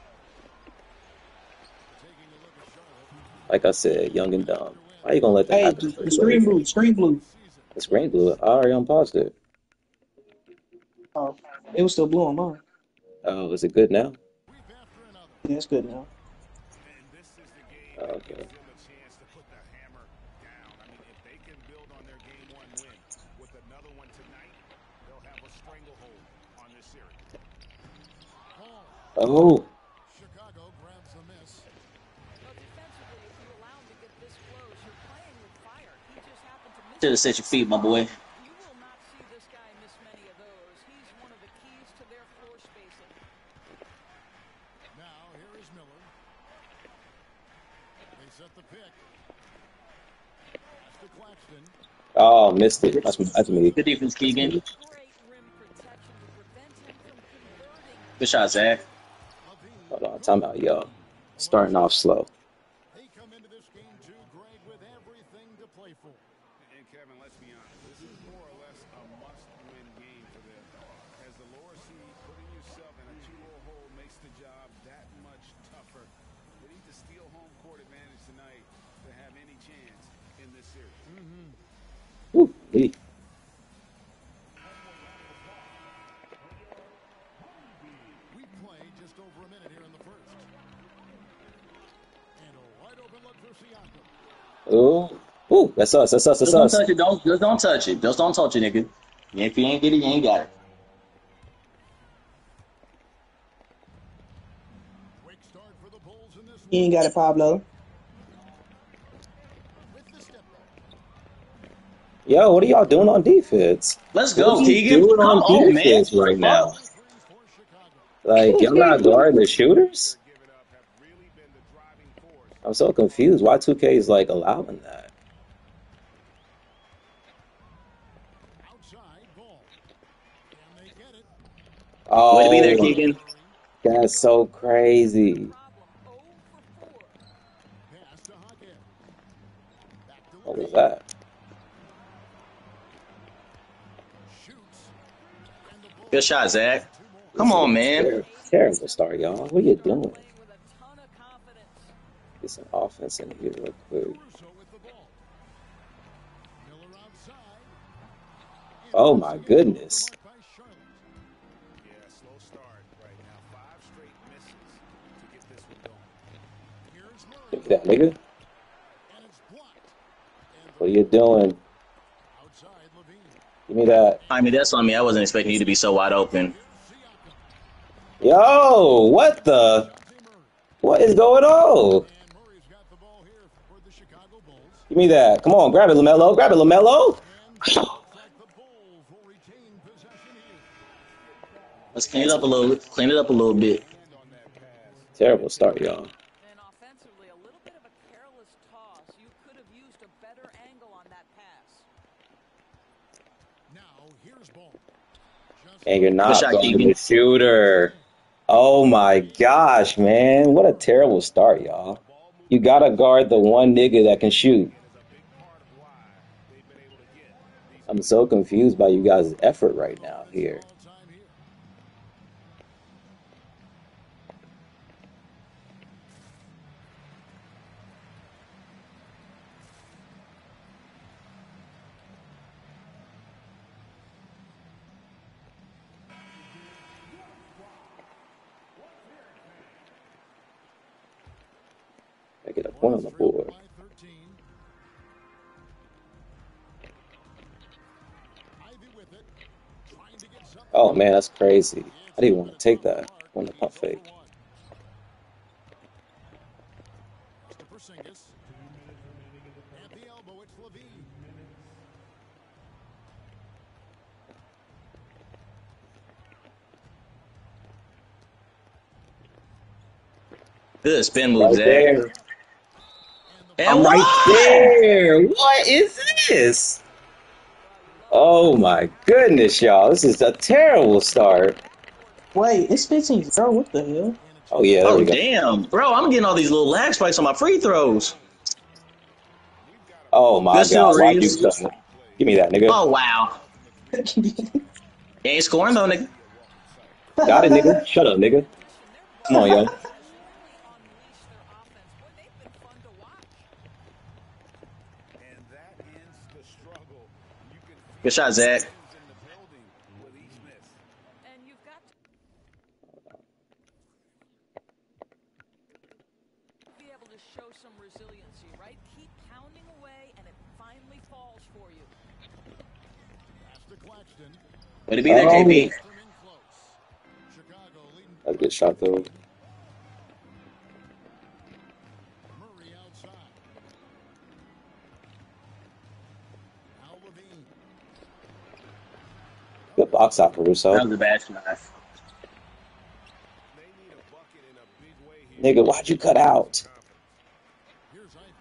Taking a look at Charlotte. Like I said, young and dumb. Why you gonna let that Hey, happen? the screen blue, screen blue. The screen blue. I already unpaused it. Oh, it was still blue on mine. Oh, is it good now? Yeah, it's good now. And this is the game Oh, that okay. gives them a chance to put the hammer down. I mean, if they can build on their game one win with another one tonight, they'll have a stranglehold on this series. Oh, Chicago grabs the miss. Well, defensively, if you allow him to get this close, you're playing with Should have set your feet, my boy. You will not see this guy miss many of those. He's one of the keys to their floor spacing. Now, here is Miller. They set the pick. Pass to Claxton. Oh, missed it. That's that's me. Good defense, Keegan. Great rim protection to prevent him from converting. Good shot, Zach. Hold on, timeout, yo. Starting off slow. They come into this game too, Greg, with everything to play for. And Kevin, let's be honest, this is more or less a must-win game for them. As the lower seed, putting yourself in a two oh hole makes the job that much tougher. They need to steal home court advantage tonight to have any chance in this series. Mm-hmm. Woo, hey. We played just over a minute here in the first. And a wide open look for Siakam. Ooh, ooh, that's us, that's us, that's Just don't us. touch it. Don't just don't touch it. Just don't touch it, nigga. If you ain't get it, you ain't got it. Quick start for the Bulls in this You ain't got it, Pablo. with the step back. Yo, what are y'all doing on defense? Let's What go, are you Keegan. doing Come on on, man. defense right now? Threes for Chicago. Like, y'all not guarding the shooters? Give it up have really been the driving force. I'm so confused. Why two K is like allowing that? Outside ball. Can they get it? Oh, Way to be there, Keegan. that's so crazy. Problem. oh for four. Pass to Hockett. Back to What was Levine. that? Shoots. And the Bulls Good shot, Zach. two more. Come on, man. Ter- terrible start, y'all. What are you doing? Playing with a ton of confidence. Get some offense in here real quick. Caruso with the ball. Miller outside. Oh my goodness. Marked by Charlotte. Yeah, slow start right now. Five straight misses to get this one going. Here's Murray. Give me that, nigga. And it's blocked. And What are you doing? outside Levine. Give me that. I mean, that's on me. I wasn't expecting you to be so wide open. Siakam. Yo, what the? Murray. What is going on? And Murray's got the ball here for the Chicago Bulls. Give me that. Come on, grab it, LaMelo. Grab it, LaMelo. And looks like the Bulls will retain possession here. Let's clean it up a little. Clean it up a little bit. And on that pass. Terrible start, y'all. And offensively, a little bit of a careless toss. You could have used a better angle on that pass. Now here's ball. Just And you're not shot, guarding Keegan. the shooter. Oh my gosh, man. What a terrible start, y'all. You gotta guard the one nigga that can shoot. is a big part of why they've been able to get these I'm so confused by you guys' effort right now here. all time here. I get a point on the board. By thirteen. Ivy with it. Trying to get something. Oh man, that's crazy. I didn't want to take that. I want to pump fake. To Porzingis. At the elbow, it's Levine. Good spin move, Right Zach. there. And I'm what? right there. What is this? Oh my goodness, y'all. This is a terrible start. Wait, it's fifteen zero. What the hell? Oh yeah, there Oh we go. damn, bro! I'm getting all these little lag spikes on my free throws. Oh my Good still, god, why'd you Reeves. stun it? Give me that, nigga. Oh wow. Ain't scoring though, nigga. Got it, nigga. Shut up, nigga. Come on, yo. Really unleash their offense. Boy, they've been fun to watch. And that ends the struggle. You can feel Good shot, Zach. in the building with each miss. And you've got to be able to show some resiliency, right? Keep pounding away, and it finally falls for you. Pass to Claxton. Way to be there, K P. From in close. Chicago leading. That's a good shot, though. Murray outside. Now Good box out, Caruso. That was a bad shot. They need a bucket in a big way here. Nigga, why'd you cut out? Here's Ivy.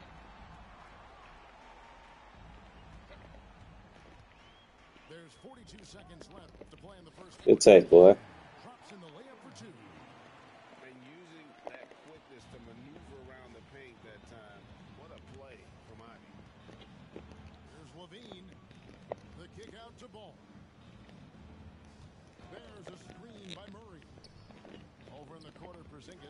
There's forty-two seconds left to play in the first Good quarter. take, boy. Drops in the layup for two. And using that quickness to maneuver around the paint that time. What a play from Ivy. Here's Levine. The kick out to Ball. There's a screen by Murray. Over in the corner, Porzingis.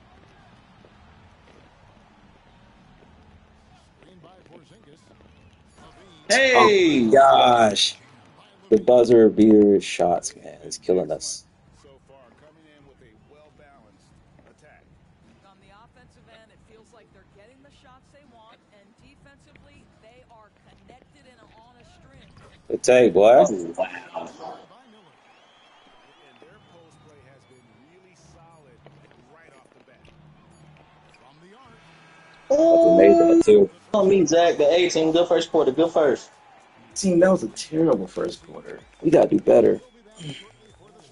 Screen by Porzingis. Levine. Hey! Gosh. The buzzer beater shots, man. It's killing us. So far, coming in with a well-balanced attack. On the offensive end, it feels like they're getting the shots they want, and defensively, they are connected and on a string. Good take, boy. Oh, wow. By Miller. And their post play has been really solid right off the bat. From the arc. Fucking made that too. On me, Zach. The eighteen. Good first quarter. Good first. Team, that was a terrible first quarter. We gotta do better. We'll be back shortly for the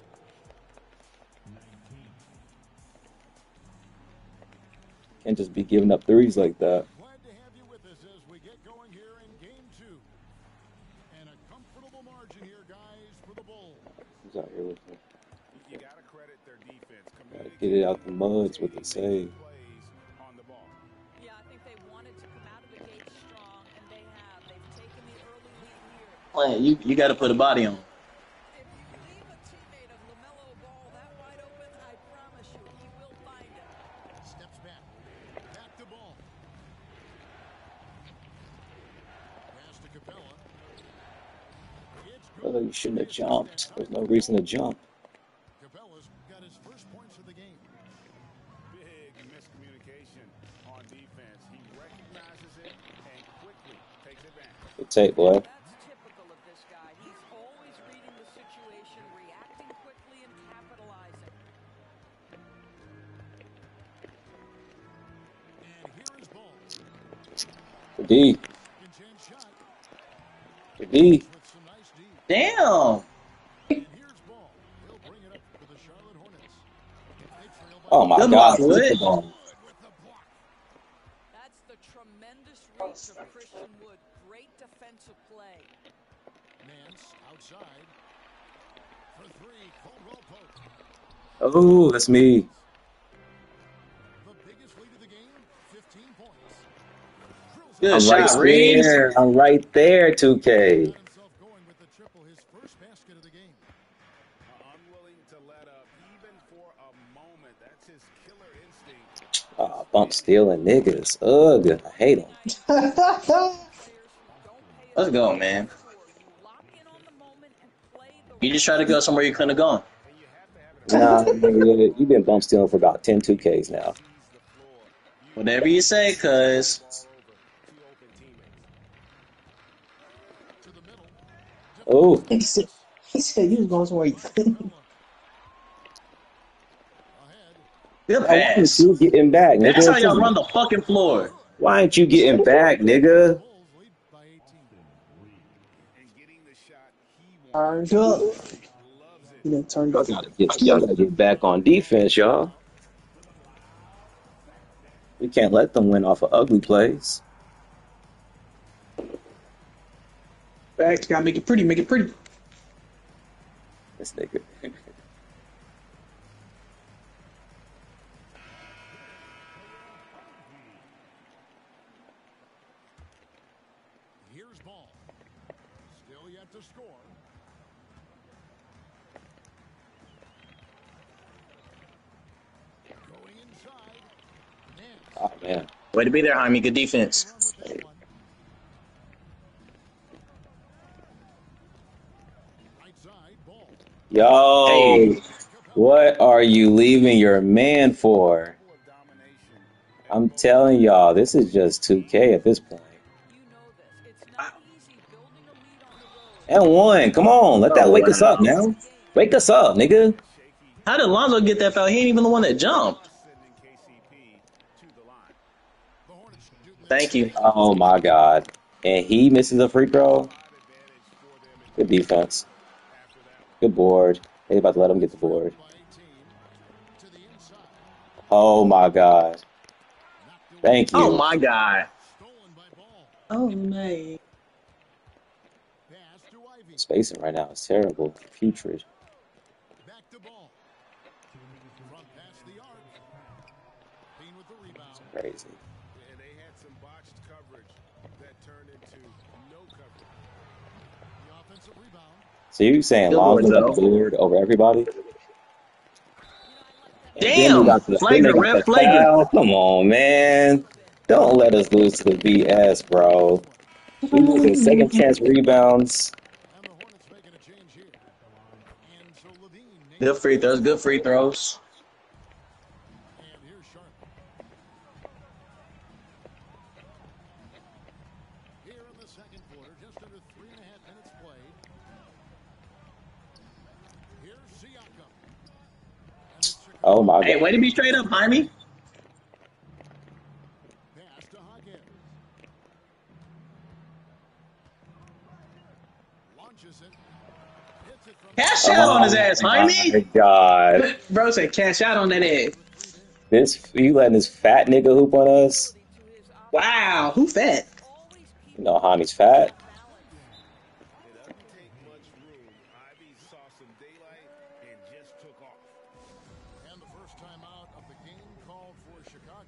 Can't just be giving up threes like that. Glad to have you with us as we get going here in game two. And a comfortable margin here, guys, for the Bulls. Who's out here with me? You got to credit their defense. Gotta get it out the muds with the save. Plays on the ball. Yeah, I think they wanted to come out of the gate strong, and they have. They've taken the early lead here. Man, you, you got to put a body on. If you leave a teammate of LaMelo Ball that wide open, I promise you, he will find it. Steps back. Back to Ball. Pass to Capella. It's Oh, good. you shouldn't have jumped. There's no reason to jump. Capella's got his first points of the game. Big miscommunication on defense. He recognizes it and quickly takes advantage. Good take, boy. That's typical of this guy. He's always reading the situation, reacting quickly, and capitalizing. And here is Ball. Good D. Second chance shot Good D. with some nice D. Damn. And here's Ball. He'll bring it up for the Charlotte Hornets. They trail by Oh my Good God. block, Wood. Wood with the block. That's the tremendous reach of Christian Wood. Great defensive play. Nance outside for three. Caldwell Pope. Oh, that's me. The biggest lead of the game, fifteen points. Drills it. Good I'm right shot, Reeves. there. I'm right there, two K. Got himself going with the triple, his first basket of the game. Uh, unwilling to let up even for a moment. That's his killer instinct. Oh, bump stealing niggas. Ugh, I hate them. Players who don't pay Let's go, man. attention to the score. You lock in on the moment and play the You just tried to go somewhere you couldn't have gone. Nah, nigga, you've been bump stealing for about ten two Ks now. Whatever you say, cuz. To the middle. Oh, He said, he said you was going somewhere you couldn't. Ahead. Good why ain't pass. you getting back, nigga? That's how y'all run the fucking floor. Why ain't you getting back, nigga? Bulls lead by eighteen. And getting the shot he Turned wants. up. Loves it. You done turned Y'all up. gotta get, y'all gotta get back on defense, y'all. We can't let them win off of ugly plays. Facts. Gotta make it pretty. Make it pretty. This nigga. Here's Ball. Still yet to score. Going inside. Nance. Oh man. Way to be there, Jaime. Good defense. Run with this one. Right side. Ball. Yo, Hey. what are you leaving your man for? Full of domination. I'm telling y'all, this is just two K at this point. You know this. It's not easy building a lead on the road. And one, come on, let that Oh, wake us up wow. now. Wake us up, nigga. How did Lonzo get that foul? He ain't even the one that jumped. Sending K C P to the line. The Hornets shooting their Thank you. Oh my God. And he misses a free throw. five advantage for them in Good defense. Good board. They about to let him get the board. Oh my God. Thank Oh you. my God. Oh man. Spacing right now is terrible. Putrid. Back to ball. Front past the arc. Bean with the rebound. It's crazy. And they had some botched coverage that turned into no coverage. The offensive rebound. So you saying Good board, Lonzo got though. the board over everybody? And then we Damn. got the then they Flagrant, got the ref, flagrant. foul. Come on, man. Don't let us lose to the B S, bro. We losing second chance rebounds. And the Hornets making a change here. And so Levine. Good free throws, good free throws. And here's Sharp. Here in the second quarter, just under three and a half minutes played. Here's Siakam. And it's Chicago. Oh my Hey, God. way to be straight up, Jaime. Pass to Hackett. Launches it. Hits it from Cash out on his ass, Oh my Jaime. God. Bro said cash out on that ass. This you letting this fat nigga hoop on us? Wow, who fat? You know Hami's fat. It doesn't take much room. Ivy saw some daylight and just took off. And the first time out of the game called for Chicago.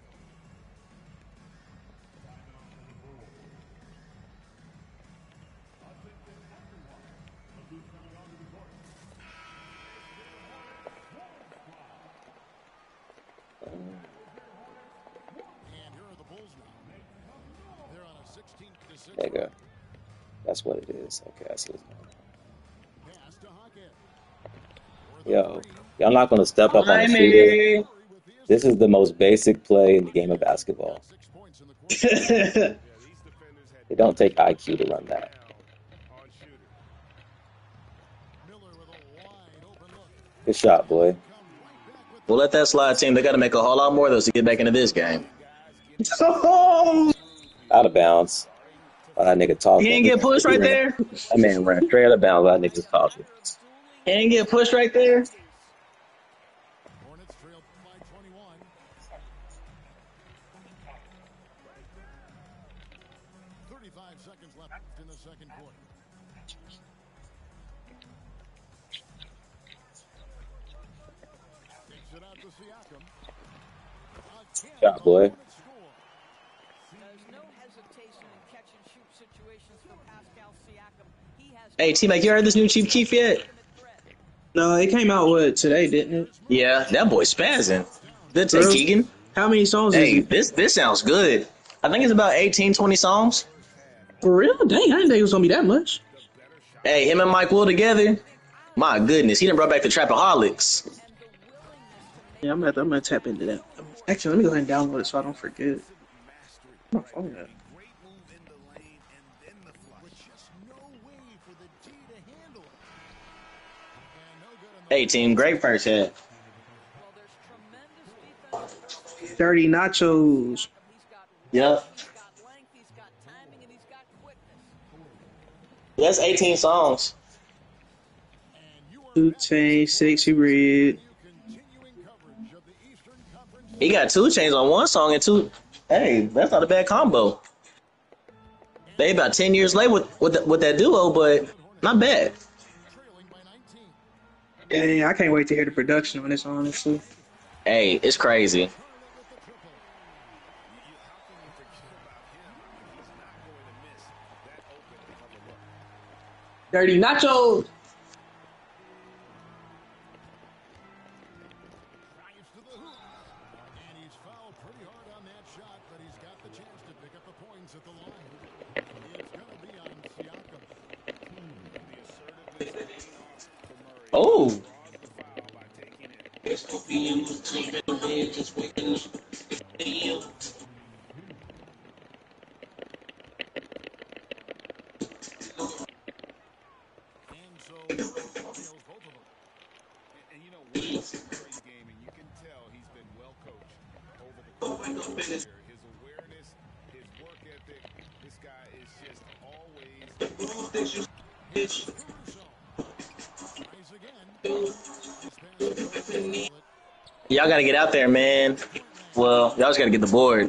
And here are the Bulls now. They're on a sixteen to six. Nigga. That's what it is. Okay, I see what's going on. Pass to Hackett. Yo, y'all not gonna step up on the shooter. Jaime. This is the most basic play in the game of basketball. Six points in the quarter. They don't take I Q to run that. On shooter. Miller with a wide open look. Good shot, boy. We'll let that slide, team. They got to make a whole lot more of those to get back into this game. Out of bounds. While that nigga talking. He ain't get pushed right there. That man ran straight out of bounds while that nigga's talking. He ain't get pushed right there. Hornets trailed by twenty-one. thirty-five seconds left in the second quarter. Takes it out to Siakam. Again, Shot, boy. Hornets score. There's no hesitation in catch and shoot situations for Pascal Siakam. He has Hey, T-Mac, you heard this new Chief Keef yet? No, it came out what today, didn't it? Yeah, that boy's spazzing. Good take, Bro. Keegan. How many songs Hey, is it? this this sounds good. I think it's about eighteen, twenty songs. For real? Dang, I didn't think it was gonna be that much. Hey, him and Mike Will together. My goodness, he done brought back the Trapaholics. Yeah, I'm gonna, I'm gonna tap into that. Actually, let me go ahead and download it so I don't forget. My phone up. Great move in the lane and then the flush. With just no way for the T to handle it. And no good in the Hey, team, great first half. Well, there's tremendous defense. Dirty nachos. He's got Yep. he's got length, he's got timing, and he's got quickness. That's eighteen songs. Two Chainz, Sexy Red. continuing coverage of the Eastern Conference. He got two chains on one song and two. Hey, that's not a bad combo. They about ten years late with with, the, with that duo, but not bad. Trailing by nineteen. Yeah, I can't wait to hear the production on this, honestly. Hey, it's crazy. Dirty nachos. Drives to the hoop. And he's fouled pretty hard on that shot, but he's got the chance to pick up the points at the line. It's going to be on Siakam. Oh, And so nails both of them. And, and you know, Williams is very game, and you can tell he's been well coached over the course of his career. His awareness, his work ethic, this guy is just always. Here's Caruso. Tries again. Y'all got to get out there, man. Well, y'all just got to get the board.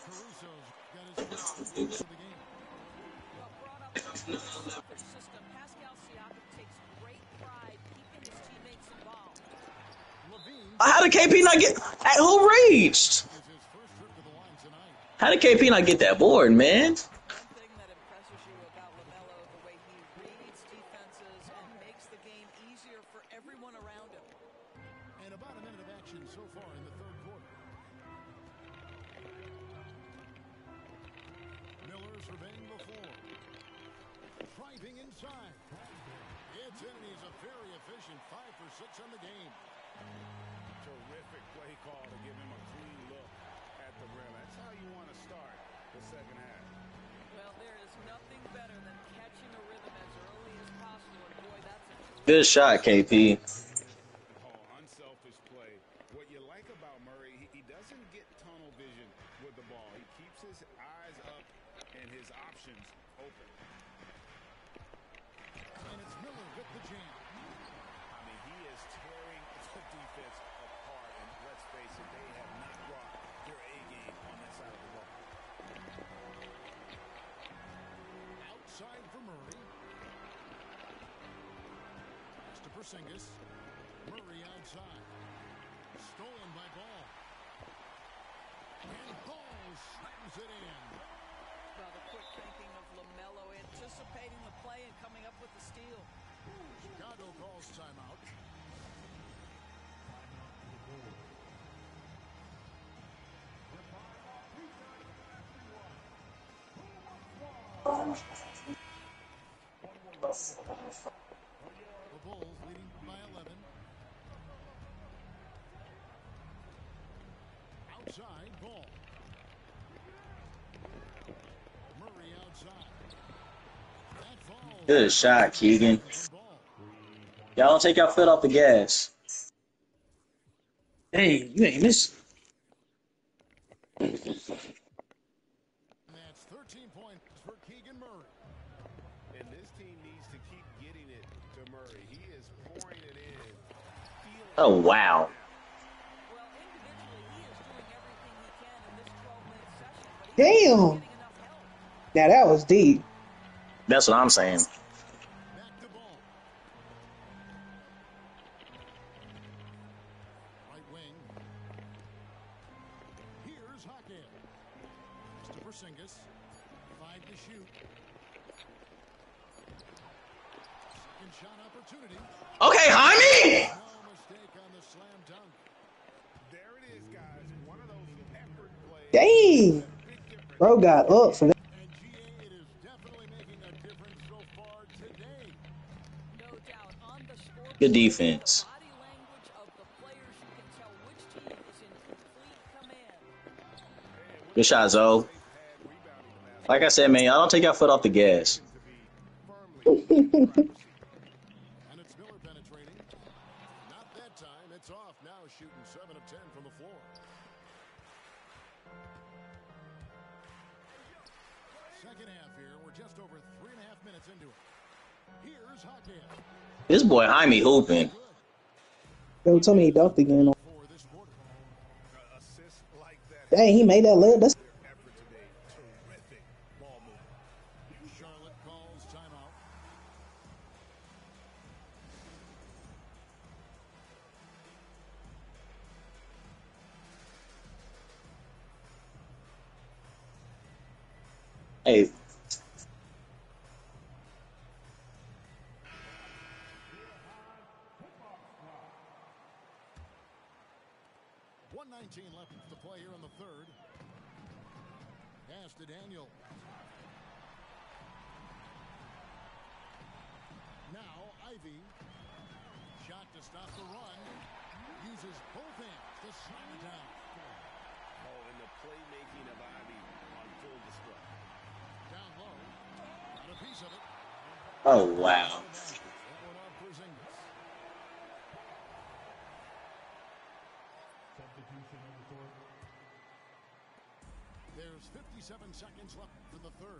Well, brought up in the Celtics system, Pascal Siakam takes great pride keeping his teammates involved. How did K P not get? Who reached? How did K P not get that board, man? One thing that impresses you about LaMelo, the way he reads defenses and makes the game easier for everyone around him. And about a minute of action so far in the third quarter. Miller surveying the floor. Driving inside. Gets in, and he's a very efficient five for six on the game. Terrific play call to give him a clean look at the rim. That's how you want to start the second half. Well, there is nothing better than catching a rhythm as early as possible. And boy, that's a Good shot, K P. Oh, unselfish play. What you like about Murray, he, he doesn't get tunnel vision with the ball. He keeps his eyes up and his options open. And it's Miller with the jam. I mean, he is tearing the defense apart. And let's face it, they have not brought their A game on that side of the ball. Outside for Murray. Pass to Porzingis. Murray outside. Stolen by Ball. And Ball slams it in. Well, the quick thinking of LaMelo, anticipating the play and coming up with the steal. Chicago calls timeout. The Bulls leading by eleven. Outside, Ball. Murray outside. That falls. Good shot, Keegan. Ball. Y'all don't take your foot off the gas. Dang, you ain't missing. That's thirteen points for Keegan Murray. And this team needs to keep getting it to Murray. He is pouring it in. Feeling Oh, wow. Well, individually, he is doing everything he can in this twelve-minute session, but he's Damn. not getting enough help. Now that was deep. That's what I'm saying. back to Ball. Right wing. Here's Hackett. Pass to Porzingis. Five to shoot. Second shot opportunity. Okay, Jaime. No mistake on the slam dunk. There it is, guys. One of those effort plays. Dang. Big difference. Bro got up for that. And G A, it is definitely making a difference so far today. No doubt on the scoreboard. Good defense. The body language of the players, you can tell which team is in complete command. Good shot, Zoe. Like I said, man, y'all don't take your foot off the gas. And it's Miller penetrating. Not that time. It's off now, shooting seven of ten from the floor. Second half here. We're just over three and a half minutes into it. Here's Hackett This boy Jaime hooping. Yo, tell me he dunked again. for this quarter. Assists like that. Dang, he made that layup. That's Their effort today. Terrific ball movement. Charlotte calls timeout. Hey, one nineteen left to play here in the third. Pass to Daniel. Now Ivy. Shot to stop the run. Uses both hands to slam it down. Oh, and the playmaking of Ivy on full display. Down low. Got a piece of it. oh wow. That one off Porzingis. There's fifty-seven seconds left for the third.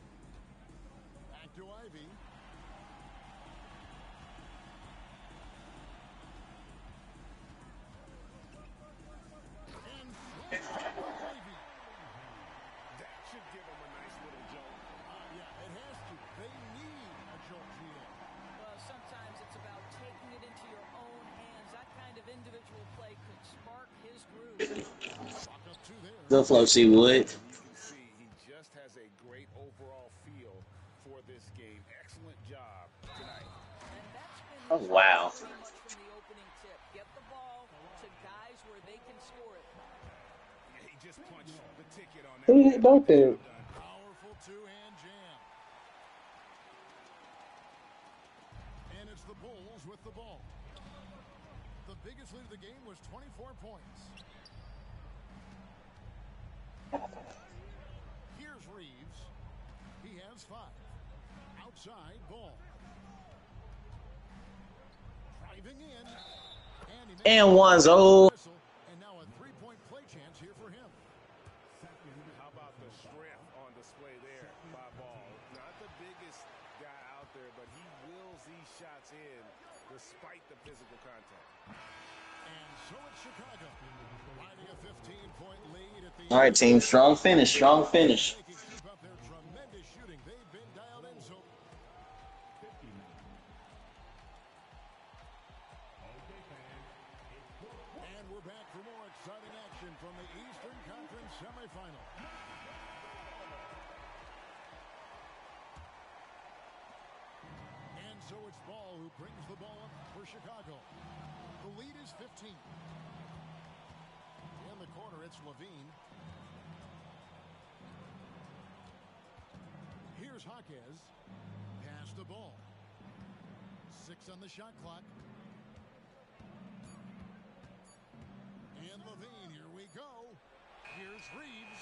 Back to Ivy. Good flow, C. Wood. You can see he just has a great overall feel for this game. Excellent job tonight. And that's been Oh, his wow. goal pretty much from the opening tip. Get the ball to guys where they can score it. Yeah, he just punched the ticket on that. Who hit both them? Powerful two-hand jam. And it's the Bulls with the ball. The biggest lead of the game was twenty-four points. Here's Reeves. He has five. Outside ball. Driving in. And, he makes And one's old. whistle, and now a three-point play chance here for him. How about the strength on display there by Ball? Not the biggest guy out there, but he wills these shots in despite the physical contact. And so it's Chicago, riding a fifteen-point lead at the All right, team. Strong finish. Strong finish. They can keep up their tremendous shooting. They've been dialed in, so and we're back for more exciting action from the Eastern Conference semifinal. And so it's Ball who brings the ball up for Chicago. The lead is fifteen. In the corner, it's Levine. Here's Jaquez. Pass the ball. Six on the shot clock. And Levine, here we go. Here's Reeves.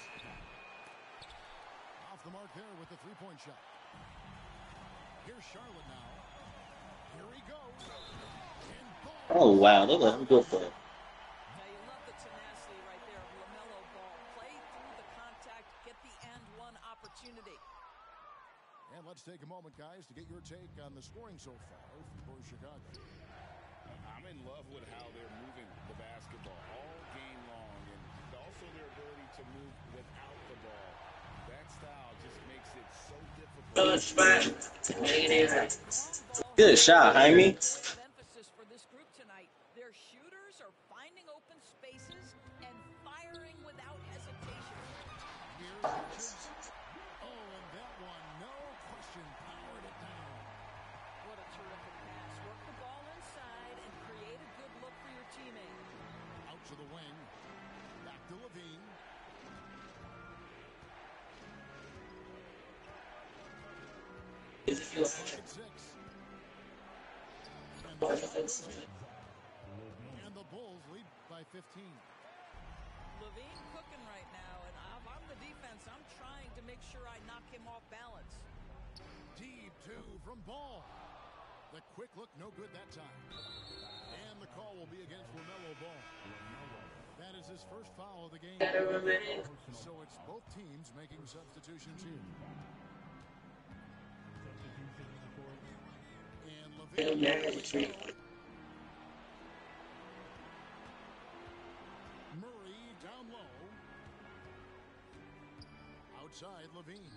Off the mark there with the three-point shot. Here's Charlotte now. Here he goes. And Ball. Oh, wow. They let him go for it. Now you love the tenacity right there of LaMelo Ball. Play through the contact, get the and one opportunity. And let's take a moment, guys, to get your take on the scoring so far for Chicago. I'm in love with how they're moving the basketball all game long, and also their ability to move without the ball. That style just makes it so difficult. Good shot, Jaime. Emphasis for this group tonight. Their shooters are finding open spaces and firing without hesitation. Here's Richards. Oh, and that one, no question, powered it down. What a terrific pass. Work the ball inside and create a good look for your teammate. Out to the wing. Back to Levine. Second six. And the, and the Bulls lead by fifteen. Levine cooking right now, and if I'm the defense, I'm trying to make sure I knock him off balance. Deep two from Ball. The quick look, no good that time. And the call will be against LaMelo Ball. That is his first foul of the game. So it's both teams making substitutions here. And Levine. Murray down low. Outside Levine.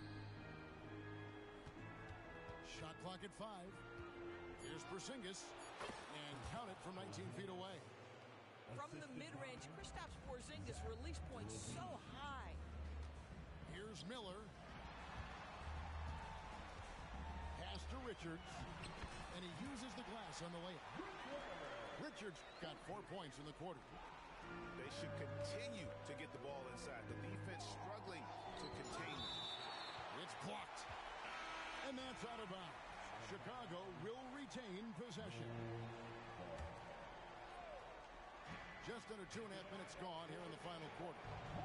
Shot clock at five. Here's Porzingis. And count it from nineteen feet away. From the mid-range, Kristaps Porzingis release points so high. Here's Miller. Pass to Richards. And he uses the glass on the layup. Richards got four points in the quarter. They should continue to get the ball inside. The defense struggling to contain it. It's blocked. And that's out of bounds. Chicago will retain possession. Just under two and a half minutes gone here in the final quarter.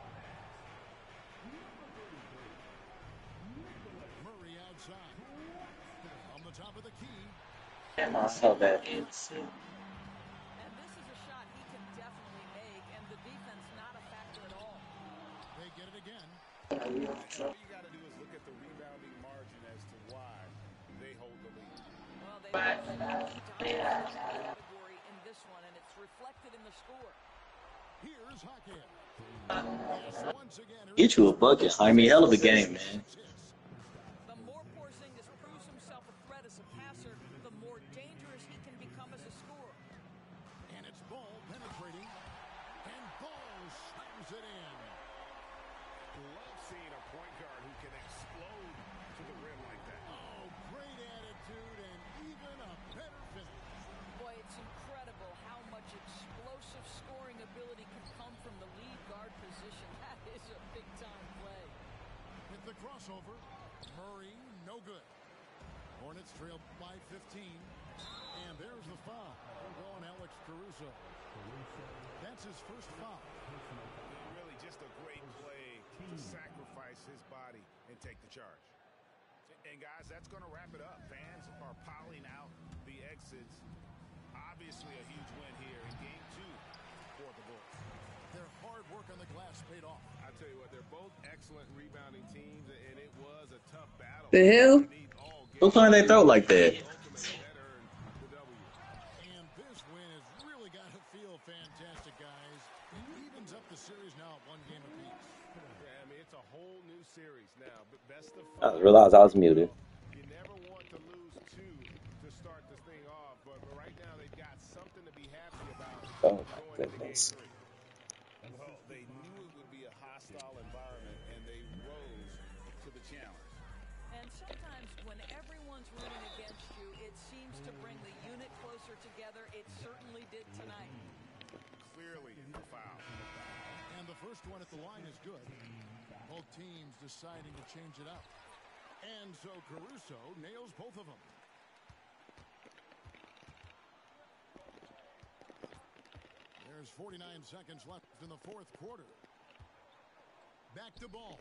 Murray outside. On the top of the key. Damn, I saw that. And this is a shot he can definitely make, and the defense not a factor at all. They get it again. All you got to do is look at the rebounding margin as to why they hold the lead. Well, they have a dominant category in this one, and it's reflected in the score. Here's Jaquez. Yes, once again, Get you a bucket, Jaime. Hell of a game, man. The more Porzingis proves himself a threat as a passer, the more dangerous he can become as a scorer. And it's Ball penetrating. And Ball slams it in. position. That is a big-time play. With the crossover, Murray, no good. Hornets trail by fifteen. And there's the foul. We're going Alex Caruso. That's his first foul. Really just a great play to sacrifice his body and take the charge. And guys, that's going to wrap it up. Fans are piling out the exits. Obviously a huge win here in game two for the Bulls. Their hard work on the glass paid off. I tell you what, they're both excellent rebounding teams, and it was a tough battle. The hell? Who find they throw like that? And this win has really got to feel fantastic, guys. It evens up the series now at one game apiece. Yeah, I mean, it's a whole new series now. But best of I just realized I was muted. You never want to lose two to start this thing off, but, but right now they've got something to be happy about. Oh my going into game goodness. three. Well, they knew it would be a hostile environment, and they rose to the challenge. And sometimes when everyone's rooting against you, it seems to bring the unit closer together. It certainly did tonight. Clearly a foul. And the first one at the line is good. Both teams deciding to change it up. And so Caruso nails both of them. There's forty-nine seconds left in the fourth quarter. Back to Ball.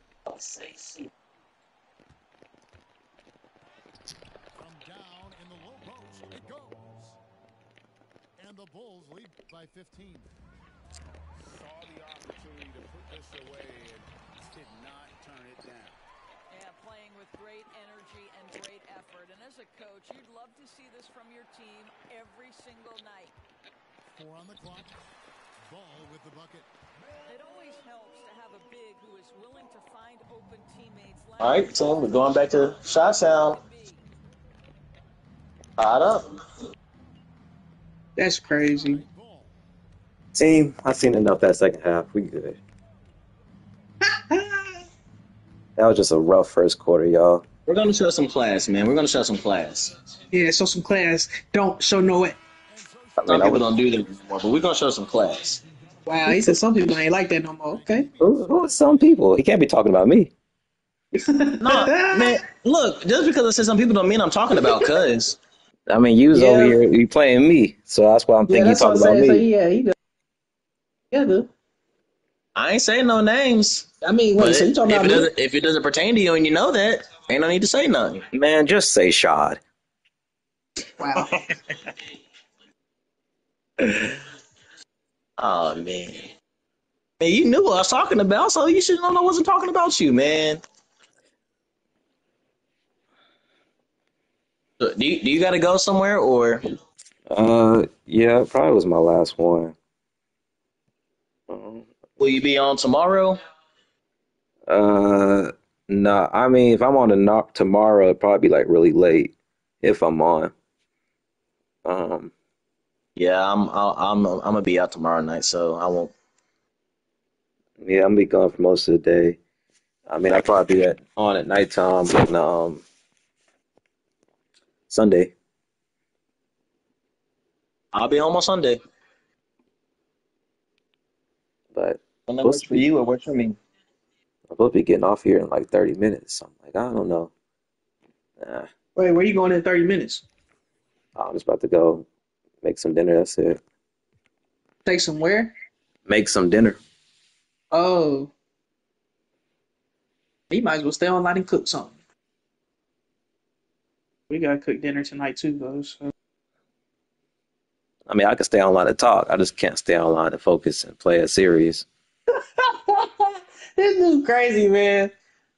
From down in the low post, it goes. And the Bulls lead by fifteen. Saw the opportunity to put this away and did not turn it down. Yeah, playing with great energy and great effort. And as a coach, you'd love to see this from your team every single night. Four on the clock. Ball with the bucket. It always helps to have a big who is willing to find open teammates. All right, so we're going back to shot sound. Hot up. That's crazy. Ball. Team, I seen enough that second half. We good. That was just a rough first quarter, y'all. We're gonna show some class, man. We're gonna show some class. Yeah, show some class. Don't show no it. I mean, Some I people was, don't do that anymore, but we're gonna show some class. Wow, he said some people ain't like that no more. Okay. who, who are some people? He can't be talking about me. No, man. Look, just because I said some people don't mean I'm talking about cuz. I mean, you was Yeah. over here, you playing me, so that's why I'm Yeah, thinking you that's what I'm talking about saying. So me. yeah, he does. Yeah, dude. I ain't saying no names. I mean, But wait, so you talking if about it me? doesn't if it doesn't pertain to you and you know that, ain't no need to say nothing. Man, just say Shad. Wow. Oh man. Man, you knew what I was talking about, so you should know I wasn't talking about you, man. So, Do you, do you got to go somewhere, or Uh, yeah, it probably was my last one. Um, will you be on tomorrow? Uh, nah, I mean, if I'm on a knock tomorrow, it'd probably be like really late if I'm on. Um, Yeah, I'm I'll, I'm I'm gonna be out tomorrow night, so I won't. yeah, I'm gonna be gone for most of the day. I mean, I'll probably be at, on at nighttime on um Sunday. I'll be home on Sunday. But When that we'll works for see. you or works for me. I'm supposed to be getting off here in like thirty minutes. I'm like, I don't know. Nah, Wait, where you going in thirty minutes? I'm just about to go make some dinner. That's it. Take somewhere? Make some dinner. Oh. You might as well stay online and cook something. We gotta cook dinner tonight too, though. So. I mean, I can stay online and talk. I just can't stay online and focus and play a series. This dude crazy, man.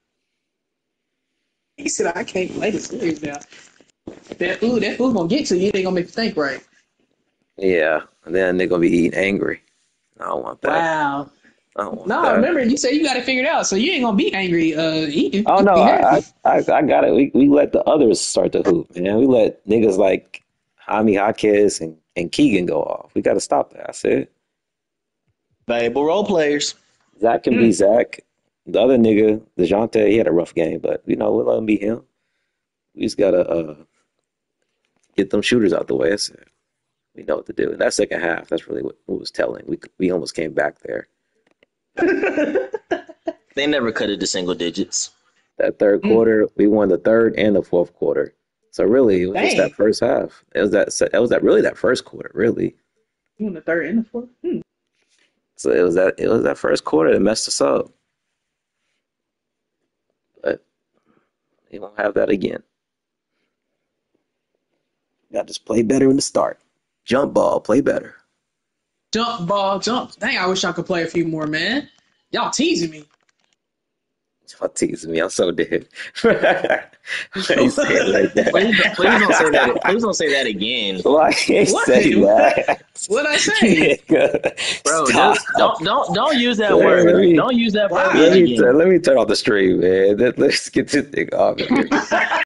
He said, I can't play the series now. That food, that food gonna get to you. It ain't gonna make you think right. Yeah, and then they're gonna be eating angry. I don't want that. Wow. I don't want No, that. remember, you said you got it figured out, so you ain't gonna be angry uh, eating. Oh You no, be I, happy. I, I I got it. We we let the others start the hoop, man. We let niggas like Jaime Jaquez and, and Keegan go off. We got to stop that. I said Valuable role players. Zach can be Zach. The other nigga, DeJounte, he had a rough game, but you know we'll let him be him. We just gotta uh, get them shooters out the way. That's it. We know what to do. In that second half, that's really what, what was telling. We we almost came back there. They never cut it to single digits. That third Mm. quarter, we won the third and the fourth quarter. So really, it was just Dang. that first half. It was that. It was that really that first quarter, really. You in the third and the fourth? Hmm. So it was that. It was that first quarter that messed us up. But we won't have that again. Got to just play better in the start. Jump ball, play better. Jump ball, jump. Dang, I wish I could play a few more, man. Y'all teasing me. Y'all teasing me. I'm so dead. Why you say it like that? Please, please don't say that. Please don't say that again, Why can't you What? say that? What'd I say? bro. Stop. Just don't don't don't use that Let word. me- Don't use that Wow. verbiage Let me, again. let me turn off the stream, man. Let- Let's get this thing off.